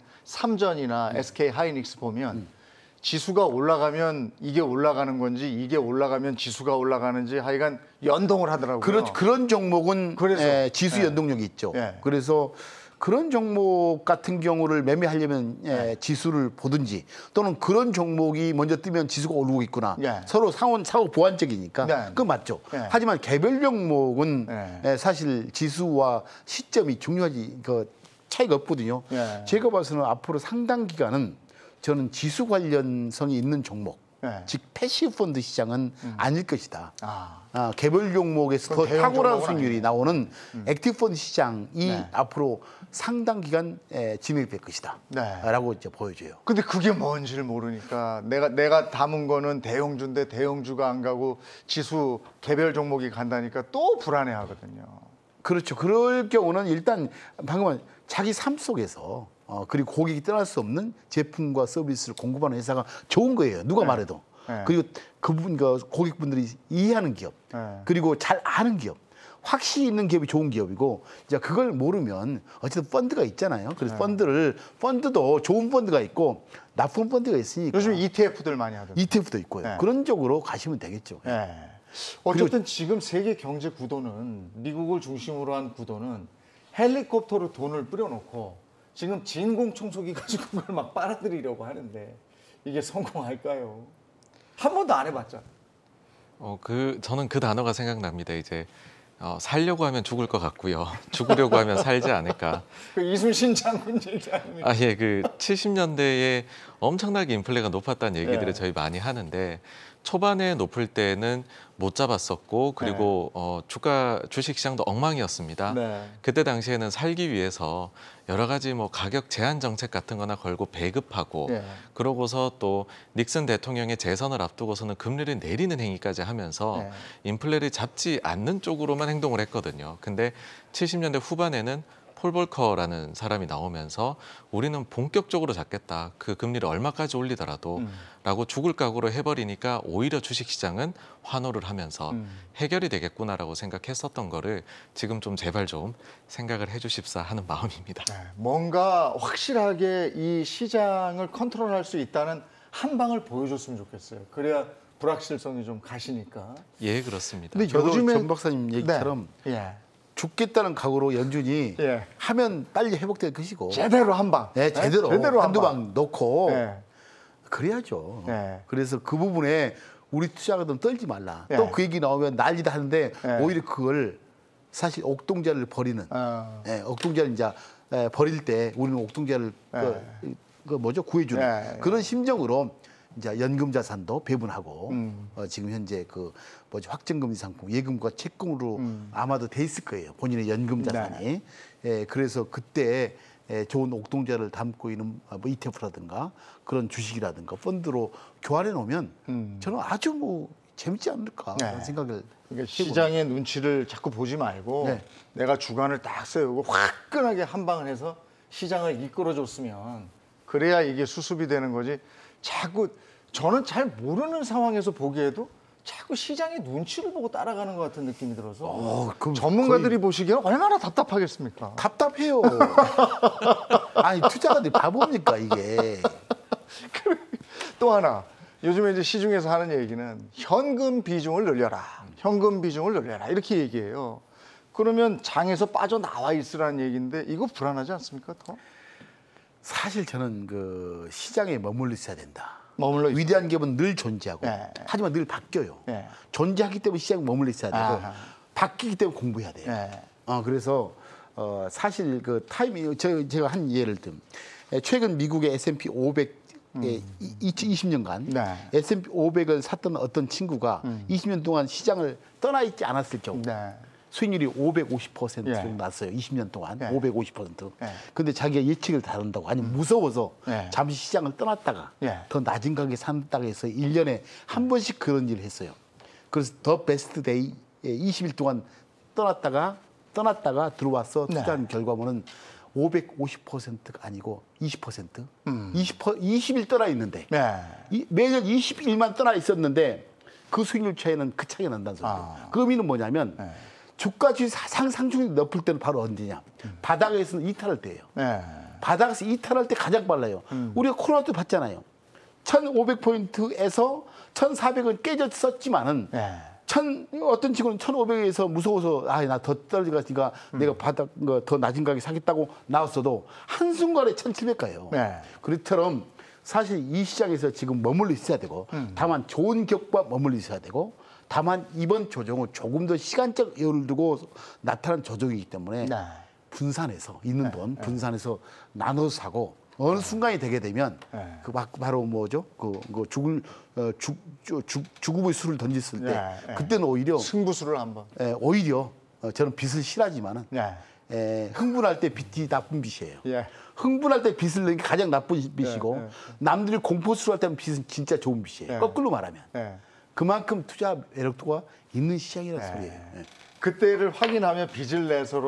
S1: 삼전이나 에스케이 하이닉스 보면
S3: 음.
S1: 지수가 올라가면 이게 올라가는 건지 이게 올라가면 지수가 올라가는지 하여간 연동을 하더라고요.
S3: 그런 그런 종목은
S1: 그래서,
S3: 예, 지수
S1: 예.
S3: 연동력이 있죠.
S1: 예.
S3: 그래서 그런 종목 같은 경우를 매매하려면 예,
S1: 네.
S3: 지수를 보든지 또는 그런 종목이 먼저 뜨면 지수가 오르고 있구나.
S1: 예.
S3: 서로 상호 상호 보완적이니까
S1: 네.
S3: 그건 맞죠.
S1: 예.
S3: 하지만 개별 종목은
S1: 예.
S3: 예, 사실 지수와 시점이 중요하지 그 차이가 없거든요.
S1: 예.
S3: 제가 봐서는 앞으로 상당 기간은 저는 지수 관련성이 있는 종목,
S1: 예.
S3: 즉 패시브 펀드 시장은 아닐 것이다.
S1: 아,
S3: 아, 개별 종목에서 더
S1: 그럼 대형
S3: 탁월한
S1: 종목은
S3: 수익률이
S1: 아니네.
S3: 나오는 액티브 펀드 시장이
S1: 네.
S3: 앞으로 상당 기간 에, 진행될 것이다.
S1: 네.
S3: 라고 이제 보여줘요.
S1: 근데 그게 뭔지를 모르니까 내가 내가 담은 거는 대형주인데 대형주가 안 가고 지수 개별 종목이 간다니까 또 불안해하거든요.
S3: 그렇죠. 그럴 경우는 일단 방금 자기 삶 속에서 어, 그리고 고객이 떠날 수 없는 제품과 서비스를 공급하는 회사가 좋은 거예요. 누가
S1: 네.
S3: 말해도.
S1: 네.
S3: 그리고 그분, 그 고객분들이 이해하는 기업,
S1: 네.
S3: 그리고 잘 아는 기업, 확실히 있는 기업이 좋은 기업이고, 이제 그걸 모르면 어쨌든 펀드가 있잖아요. 그래서
S1: 네.
S3: 펀드를 펀드도 좋은 펀드가 있고 나쁜 펀드가 있으니까
S1: 요즘 이티에프들 많이 하던데.
S3: 이티에프도 있고요.
S1: 네.
S3: 그런 쪽으로 가시면 되겠죠.
S1: 예. 어쨌든 지금 세계 경제 구도는 미국을 중심으로 한 구도는 헬리콥터로 돈을 뿌려놓고 지금 진공 청소기 가지고 그걸 막 빨아들이려고 하는데 이게 성공할까요? 한 번도 안 해봤잖아.
S2: 어, 그 저는 그 단어가 생각납니다. 이제 어, 살려고 하면 죽을 것 같고요. 죽으려고 하면 살지 않을까.
S1: 그 이순신 장군 얘기 아닙니까?
S2: 아, 예, 그 칠십 년대에 엄청나게 인플레가 높았다는 얘기들을
S1: 예.
S2: 저희 많이 하는데 초반에 높을 때는 못 잡았었고 그리고 어, 주가 주식 시장도 엉망이었습니다.
S1: 네.
S2: 그때 당시에는 살기 위해서 여러 가지 뭐 가격 제한 정책 같은 거나 걸고 배급하고
S1: 예.
S2: 그러고서 또 닉슨 대통령의 재선을 앞두고서는 금리를 내리는 행위까지 하면서
S1: 네.
S2: 인플레를 잡지 않는 쪽으로만 행동을 했거든요. 근데 칠십 년대 후반에는 폴 볼커라는 사람이 나오면서 우리는 본격적으로 잡겠다. 그 금리를 얼마까지 올리더라도
S1: 음.
S2: 라고 죽을 각오로 해버리니까 오히려 주식시장은 환호를 하면서
S1: 음.
S2: 해결이 되겠구나라고 생각했었던 거를 지금 좀 제발 좀 생각을 해주십사 하는 마음입니다.
S1: 네. 뭔가 확실하게 이 시장을 컨트롤할 수 있다는 한 방을 보여줬으면 좋겠어요. 그래야 불확실성이 좀 가시니까.
S2: 예, 그렇습니다.
S3: 근데 저도
S1: 요즘엔-
S3: 전 박사님 얘기처럼
S1: 네. 예.
S3: 죽겠다는 각오로 연준이
S1: 예.
S3: 하면 빨리 회복될 것이고
S1: 제대로 한 방.
S3: 네, 제대로
S1: 제대로
S3: 한두
S1: 방.
S3: 방 넣고
S1: 네.
S3: 그래야죠.
S1: 네.
S3: 그래서 그 부분에 우리 투자가들 떨지 말라.
S1: 네.
S3: 또 그 얘기 나오면 난리다 하는데
S1: 네.
S3: 오히려 그걸 사실 옥동자를 버리는
S1: 어.
S3: 예, 옥동자를 이제 예, 버릴 때 우리는 옥동자를
S1: 네.
S3: 그, 그 뭐죠 구해주는
S1: 네.
S3: 그런 심정으로 이제 연금 자산도 배분하고
S1: 음.
S3: 어, 지금 현재 그 뭐죠 확정금리 상품 예금과 채권으로
S1: 음.
S3: 아마도 돼 있을 거예요 본인의 연금 자산이
S1: 네.
S3: 예, 그래서 그때 예, 좋은 옥동자를 담고 있는 뭐 이티에프라든가 그런 주식이라든가 펀드로 교환해 놓으면
S1: 음.
S3: 저는 아주 뭐 재밌지 않을까
S1: 네.
S3: 하는 생각을
S1: 그러니까 시장의 눈치를 자꾸 보지 말고
S3: 네.
S1: 내가 주관을 딱 세우고 화끈하게 한 방을 해서 시장을 이끌어줬으면 그래야 이게 수습이 되는 거지. 자꾸 저는 잘 모르는 상황에서 보기에도 자꾸 시장의 눈치를 보고 따라가는 것 같은 느낌이 들어서
S3: 어, 그럼
S1: 전문가들이 보시기에는 얼마나 답답하겠습니까?
S3: 답답해요. 아니 투자가들이 바보입니까 이게?
S1: 또 하나 요즘에 이제 시중에서 하는 얘기는 현금 비중을 늘려라. 현금 비중을 늘려라. 이렇게 얘기해요. 그러면 장에서 빠져나와 있으라는 얘기인데 이거 불안하지 않습니까? 더?
S3: 사실 저는 그 시장에 머물러 있어야 된다.
S1: 머물러 있...
S3: 위대한 기업은 늘 존재하고
S1: 네.
S3: 하지만 늘 바뀌어요.
S1: 네.
S3: 존재하기 때문에 시장에 머물러 있어야 되고
S1: 아하.
S3: 바뀌기 때문에 공부해야 돼요.
S1: 네.
S3: 어, 그래서 어, 사실 그 타이밍 저, 제가 한 예를 들면 최근 미국의 에스 앤 피 오백 음. 이십 년간
S1: 네.
S3: 에스 앤 피 오백을 샀던 어떤 친구가
S1: 음.
S3: 이십 년 동안 시장을 떠나 있지 않았을 경우
S1: 네.
S3: 수익률이 오백오십 퍼센트
S1: 예.
S3: 정도 났어요. 이십 년 동안
S1: 예.
S3: 오백오십 퍼센트.
S1: 예.
S3: 근데 자기가 예측을 다룬다고 아니면 무서워서
S1: 예.
S3: 잠시 시장을 떠났다가
S1: 예.
S3: 더 낮은 가격에 산다고 해서 일 년에 한 번씩 그런 일을 했어요. 그래서 더 베스트 데이 이십 일 동안 떠났다가 떠났다가 들어와서
S1: 네.
S3: 투자한 결과물은 오백오십 퍼센트가 아니고 이십 퍼센트.
S1: 음.
S3: 이십, 이십 일 떠나 있는데
S1: 네.
S3: 이, 매년 이십 일만 떠나 있었는데 그 수익률 차이는 그 차이가 난다는 소리예요.
S1: 아.
S3: 그 의미는 뭐냐면
S1: 네.
S3: 주가 주식 상상중이 높을 때는 바로 언제냐?
S1: 음.
S3: 바닥에서는 이탈할 때예요.
S1: 네.
S3: 바닥에서 이탈할 때 가장 빨라요.
S1: 음.
S3: 우리가 코로나 때 봤잖아요. 천오백 포인트에서 천사백은 깨졌었지만은
S1: 네.
S3: 천 어떤 친구는 천오백에서 무서워서 아 나 더 떨어지니까
S1: 음.
S3: 내가 바닥 어, 더 낮은 가격에 사겠다고 나왔어도 한순간에 천칠백 가요.
S1: 네.
S3: 그처럼 사실 이 시장에서 지금 머물러 있어야 되고
S1: 음.
S3: 다만 좋은 격과 머물러 있어야 되고 다만 이번 조정은 조금 더 시간적 여유를 두고 나타난 조정이기 때문에
S1: 네.
S3: 분산해서 있는 돈 분산해서 나눠서 사고 어느 순간이 되게 되면
S1: 네.
S3: 그 바- 바로 뭐죠? 그, 그 죽을 어, 죽, 죽, 죽, 죽음의 수를 던졌을 때
S1: 네, 네.
S3: 그때는 오히려
S1: 승부수를 한번.
S3: 에, 오히려 어, 저는 빚을 싫어하지만은
S1: 네.
S3: 에, 흥분할 때 빚이 나쁜 빚이에요.
S1: 예.
S3: 흥분할 때 빚을 내는 게 가장 나쁜 빚이고
S1: 네, 네.
S3: 남들이 공포스러울 때는 빚은 진짜 좋은 빚이에요.
S1: 네.
S3: 거꾸로 말하면
S1: 네.
S3: 그만큼 투자 매력도가 있는 시장이라는
S1: 네.
S3: 소리예요. 예.
S1: 그때를 확인하면 빚을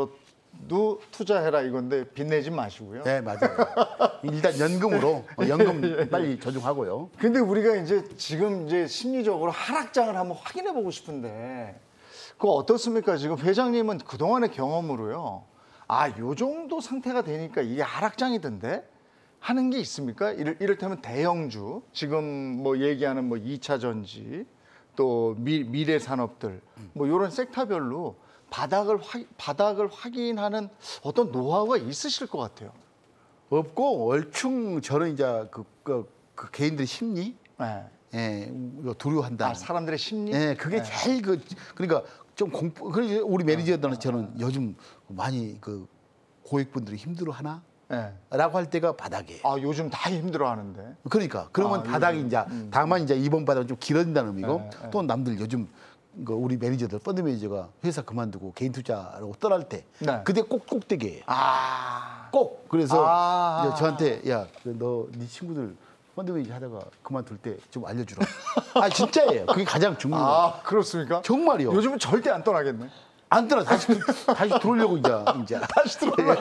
S1: 내서라도 투자해라 이건데 빚 내지 마시고요.
S3: 네, 맞아요. 일단 연금으로 어, 연금 빨리 조정하고요.
S1: 근데 우리가 이제 지금 이제 심리적으로 하락장을 한번 확인해 보고 싶은데 그거 어떻습니까? 지금 회장님은 그동안의 경험으로요. 아, 요 정도 상태가 되니까 이게 하락장이던데 하는 게 있습니까? 이를, 이를테면 대형주, 지금 뭐 얘기하는 뭐 이 차 전지, 또 미, 미래 산업들, 뭐 이런 섹터별로 바닥을 확, 바닥을 확인하는 어떤 노하우가 있으실 것 같아요.
S3: 없고 얼충 저는 이제 그, 그, 그 개인들의 심리,
S1: 네.
S3: 예, 이거 두려워한다.
S1: 아, 사람들의 심리?
S3: 예, 그게
S1: 네.
S3: 제일 그 그러니까 좀 공포. 그래서 우리 매니저들은 저는 요즘 많이 그 고객분들이 힘들어하나?
S1: 네.
S3: 라고 할 때가 바닥이에요.
S1: 아, 요즘 다 힘들어 하는데.
S3: 그러니까 그러면
S1: 아,
S3: 바닥이
S1: 요즘,
S3: 이제
S1: 음.
S3: 다만 이제 이번 바닥은 좀 길어진다는 의미고
S1: 네, 네.
S3: 또 남들 요즘 그 우리 매니저들 펀드 매니저가 회사 그만두고 개인 투자라고 떠날 때
S1: 네.
S3: 그때 꼭 꼭대기예요.
S1: 아.
S3: 꼭 그래서
S1: 아.
S3: 이제 저한테 야 너 네 친구들 펀드 매니저 하다가 그만둘 때 좀 알려주라. 아 진짜예요. 그게 가장 중요해요.
S1: 아, 그렇습니까?
S3: 정말이요.
S1: 요즘은 절대 안 떠나겠네.
S3: 안 떠나 다시 다시 들어오려고 이제 이제
S1: 다시 들어오려.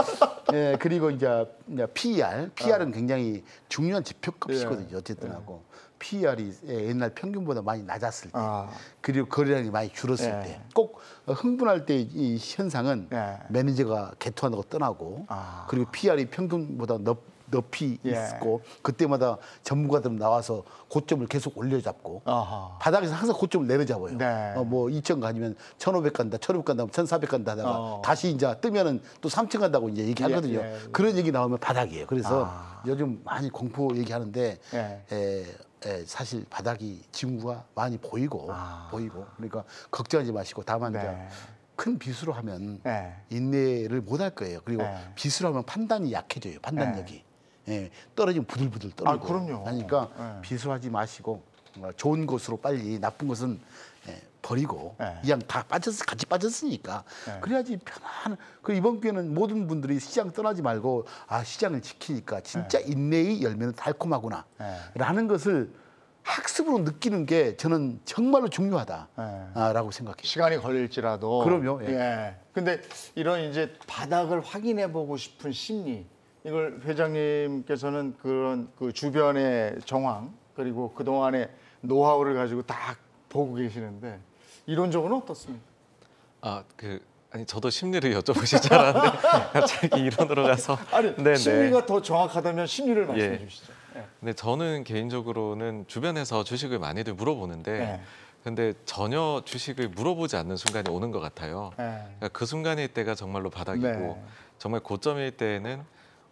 S3: 예 그리고 이제 이제 피이알 피이알은 굉장히 중요한 지표값이거든요. 어쨌든 하고 피이알이 옛날 평균보다 많이 낮았을 때
S1: 아.
S3: 그리고 거래량이 많이 줄었을
S1: 예.
S3: 때 꼭 흥분할 때 이 현상은
S1: 예.
S3: 매니저가 개투한다고 떠나고
S1: 아.
S3: 그리고 피이알이 평균보다 높 높이
S1: 예.
S3: 있고 그때마다 전문가들 나와서 고점을 계속 올려잡고
S1: 아하.
S3: 바닥에서 항상 고점을 내려잡아요.
S1: 네.
S3: 어, 뭐 이천 가면 천오백 간다, 천오백 간다, 천사백 간다 하다가
S1: 어.
S3: 다시 이제 뜨면은 또 삼천 간다고 이제 얘기하거든요.
S1: 예, 예, 예.
S3: 그런 얘기 나오면 바닥이에요. 그래서
S1: 아.
S3: 요즘 많이 공포 얘기하는데
S1: 예.
S3: 에, 에, 사실 바닥이 징후가 많이 보이고
S1: 아.
S3: 보이고 그러니까 걱정하지 마시고 다만
S1: 네.
S3: 이제 큰 비수로 하면
S1: 네.
S3: 인내를 못 할 거예요. 그리고
S1: 네.
S3: 비수로 하면 판단이 약해져요. 판단력이. 예, 떨어지면 부들부들 떨고.
S1: 아, 그럼요.
S3: 그러니까
S1: 네.
S3: 비수하지 마시고 어, 좋은 곳으로 빨리 나쁜 것은 예, 버리고
S1: 네.
S3: 그냥 다 빠졌 같이 빠졌으니까
S1: 네.
S3: 그래야지 편안. 그 이번 기회는 모든 분들이 시장 떠나지 말고 아 시장을 지키니까 진짜 인내의 열매는 달콤하구나.
S1: 네.
S3: 라는 것을 학습으로 느끼는 게 저는 정말로 중요하다라고 생각해요.
S1: 시간이 걸릴지라도.
S3: 그럼요, 예.
S1: 예. 근데 이런 이제 바닥을 확인해 보고 싶은 심리, 이걸 회장님께서는 그런 그 주변의 정황 그리고 그 동안의 노하우를 가지고 딱 보고 계시는데 이론적으로는 어떻습니까?
S2: 아, 그 아니 저도 심리를 여쭤보실 줄 알았는데 갑자기 이론으로 가서
S1: 아니
S2: 네네.
S1: 심리가 더 정확하다면 심리를 말씀해
S2: 예.
S1: 주시죠. 예.
S2: 근데 저는 개인적으로는 주변에서 주식을 많이들 물어보는데
S1: 네.
S2: 근데 전혀 주식을 물어보지 않는 순간이 오는 것 같아요.
S1: 예.
S2: 그러니까 그 순간일 때가 정말로 바닥이고
S1: 네.
S2: 정말 고점일 때에는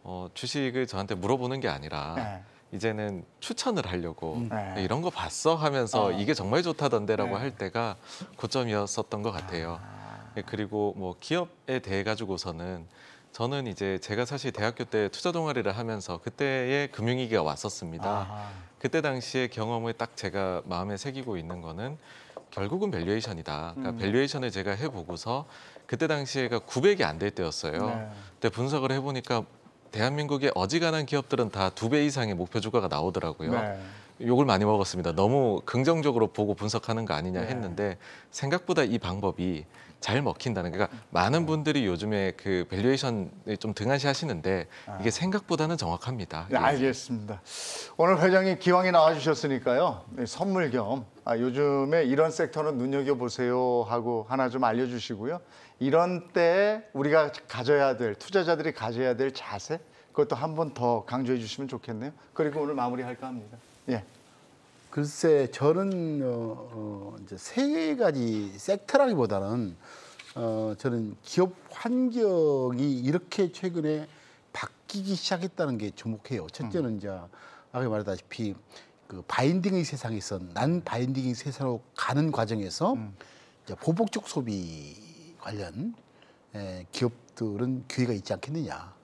S2: 어, 주식을 저한테 물어보는 게 아니라
S1: 네.
S2: 이제는 추천을 하려고
S1: 음. 네.
S2: 이런 거 봤어 하면서
S1: 어.
S2: 이게 정말 좋다던데라고
S1: 네.
S2: 할 때가 고점이었었던 것 같아요. 예, 그리고 뭐 기업에 대해 가지고서는 저는 이제 제가 사실 대학교 때 투자 동아리를 하면서 그때의 금융위기가 왔었습니다.
S1: 아하.
S2: 그때 당시의 경험을 딱 제가 마음에 새기고 있는 거는 결국은 밸류에이션이다. 그러니까
S1: 음.
S2: 밸류에이션을 제가 해보고서 그때 당시에가 구백이 안 될 때였어요.
S1: 네.
S2: 근데 분석을 해보니까 대한민국의 어지간한 기업들은 다 두 배 이상의 목표 주가가 나오더라고요.
S1: 네.
S2: 욕을 많이 먹었습니다. 너무 긍정적으로 보고 분석하는 거 아니냐
S1: 네.
S2: 했는데 생각보다 이 방법이 잘 먹힌다는 그러니까 많은 분들이 요즘에 그 밸류에이션을 좀 등한시 하시는데 이게 생각보다는 정확합니다.
S1: 네, 알겠습니다. 오늘 회장님 기왕에 나와주셨으니까요. 네, 선물 겸 아, 요즘에 이런 섹터는 눈여겨보세요 하고 하나 좀 알려주시고요. 이런 때 우리가 가져야 될, 투자자들이 가져야 될 자세 그것도 한 번 더 강조해 주시면 좋겠네요. 그리고 오늘 마무리할까 합니다. 예.
S3: 글쎄 저는 어, 어, 이제 세 가지 섹터라기보다는 어, 저는 기업 환경이 이렇게 최근에 바뀌기 시작했다는 게 주목해요. 첫째는 이제 아까 말했다시피 그 바인딩의 세상에서 난 바인딩의 세상으로 가는 과정에서
S1: 음.
S3: 이제 보복적 소비 관련 에, 기업들은 기회가 있지 않겠느냐.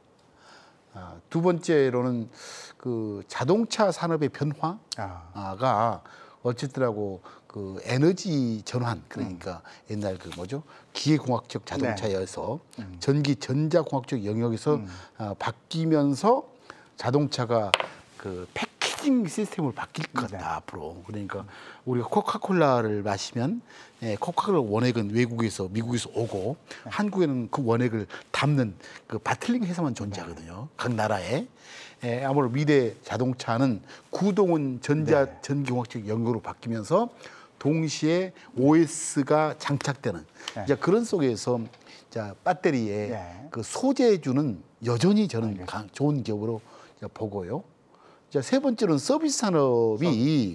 S3: 아, 두 번째로는 그 자동차 산업의
S1: 아.
S3: 변화가 어쨌더라고 그 에너지 전환 그러니까
S1: 음.
S3: 옛날 그 뭐죠 기계공학적 자동차여서
S1: 네. 음.
S3: 전기 전자공학적 영역에서
S1: 음.
S3: 아, 바뀌면서 자동차가 그 패키징 시스템으로 바뀔 것 같다
S1: 네.
S3: 앞으로. 그러니까 우리가 코카콜라를 마시면 예, 코카콜라 원액은 외국에서 미국에서 오고
S1: 네.
S3: 한국에는 그 원액을 담는 그 바틀링 회사만 존재하거든요. 각 나라에. 예, 아무래도 미래 자동차는 구동은 전자
S1: 네.
S3: 전기공학적 영역으로 바뀌면서 동시에 오에스가 장착되는
S1: 네.
S3: 이제 그런 속에서 자 배터리에
S1: 네.
S3: 그 소재주는 여전히 저는
S1: 알겠습니다.
S3: 강, 좋은 기업으로 보고요. 자, 세 번째는 서비스 산업이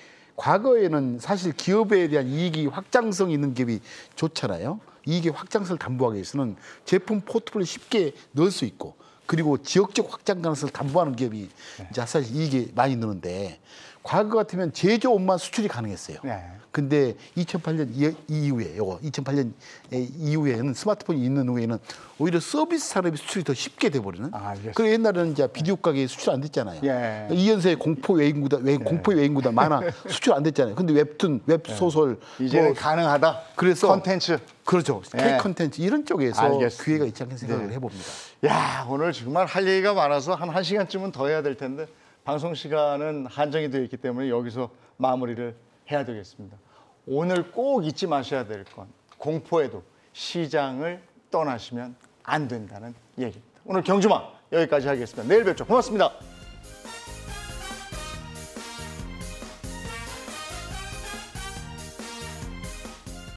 S3: 과거에는 사실 기업에 대한 이익이 확장성 있는 기업이 좋잖아요. 이익의 확장성을 담보하기 위해서는 제품 포트폴리오 쉽게 넣을 수 있고 그리고 지역적 확장 가능성을 담보하는 기업이
S1: 네.
S3: 이제 사실 이익이 많이 느는데 과거 같으면 제조업만 수출이 가능했어요.
S1: 네.
S3: 근데 이천팔 년 이, 이후에 요거 이천팔 년 이후에는 스마트폰이 있는 후에는 오히려 서비스 산업이 수출이 더 쉽게 돼버리는.
S1: 아, 알겠습니다.
S3: 그리고 옛날에는 이제 비디오 가게 수출 안 됐잖아요.
S1: 예.
S3: 이연세의 공포 외인구단, 외인, 공포 외인구단 만화 수출 안 됐잖아요. 근데 웹툰, 웹소설
S1: 이제는
S3: 뭐
S1: 가능하다.
S3: 그래서
S1: 컨텐츠.
S3: 그렇죠.
S1: 예.
S3: K 컨텐츠 이런 쪽에서
S1: 알겠습니다.
S3: 기회가 있지 않겠 생각을
S1: 네.
S3: 해봅니다.
S1: 야, 오늘 정말 할 얘기가 많아서 한 1시간쯤은 더 해야 될 텐데 방송 시간은 한정이 되어 있기 때문에 여기서 마무리를 해야 되겠습니다. 오늘 꼭 잊지 마셔야 될 건 공포에도 시장을 떠나시면 안 된다는 얘기입니다. 오늘 경주마 여기까지 하겠습니다. 내일 뵙죠. 고맙습니다.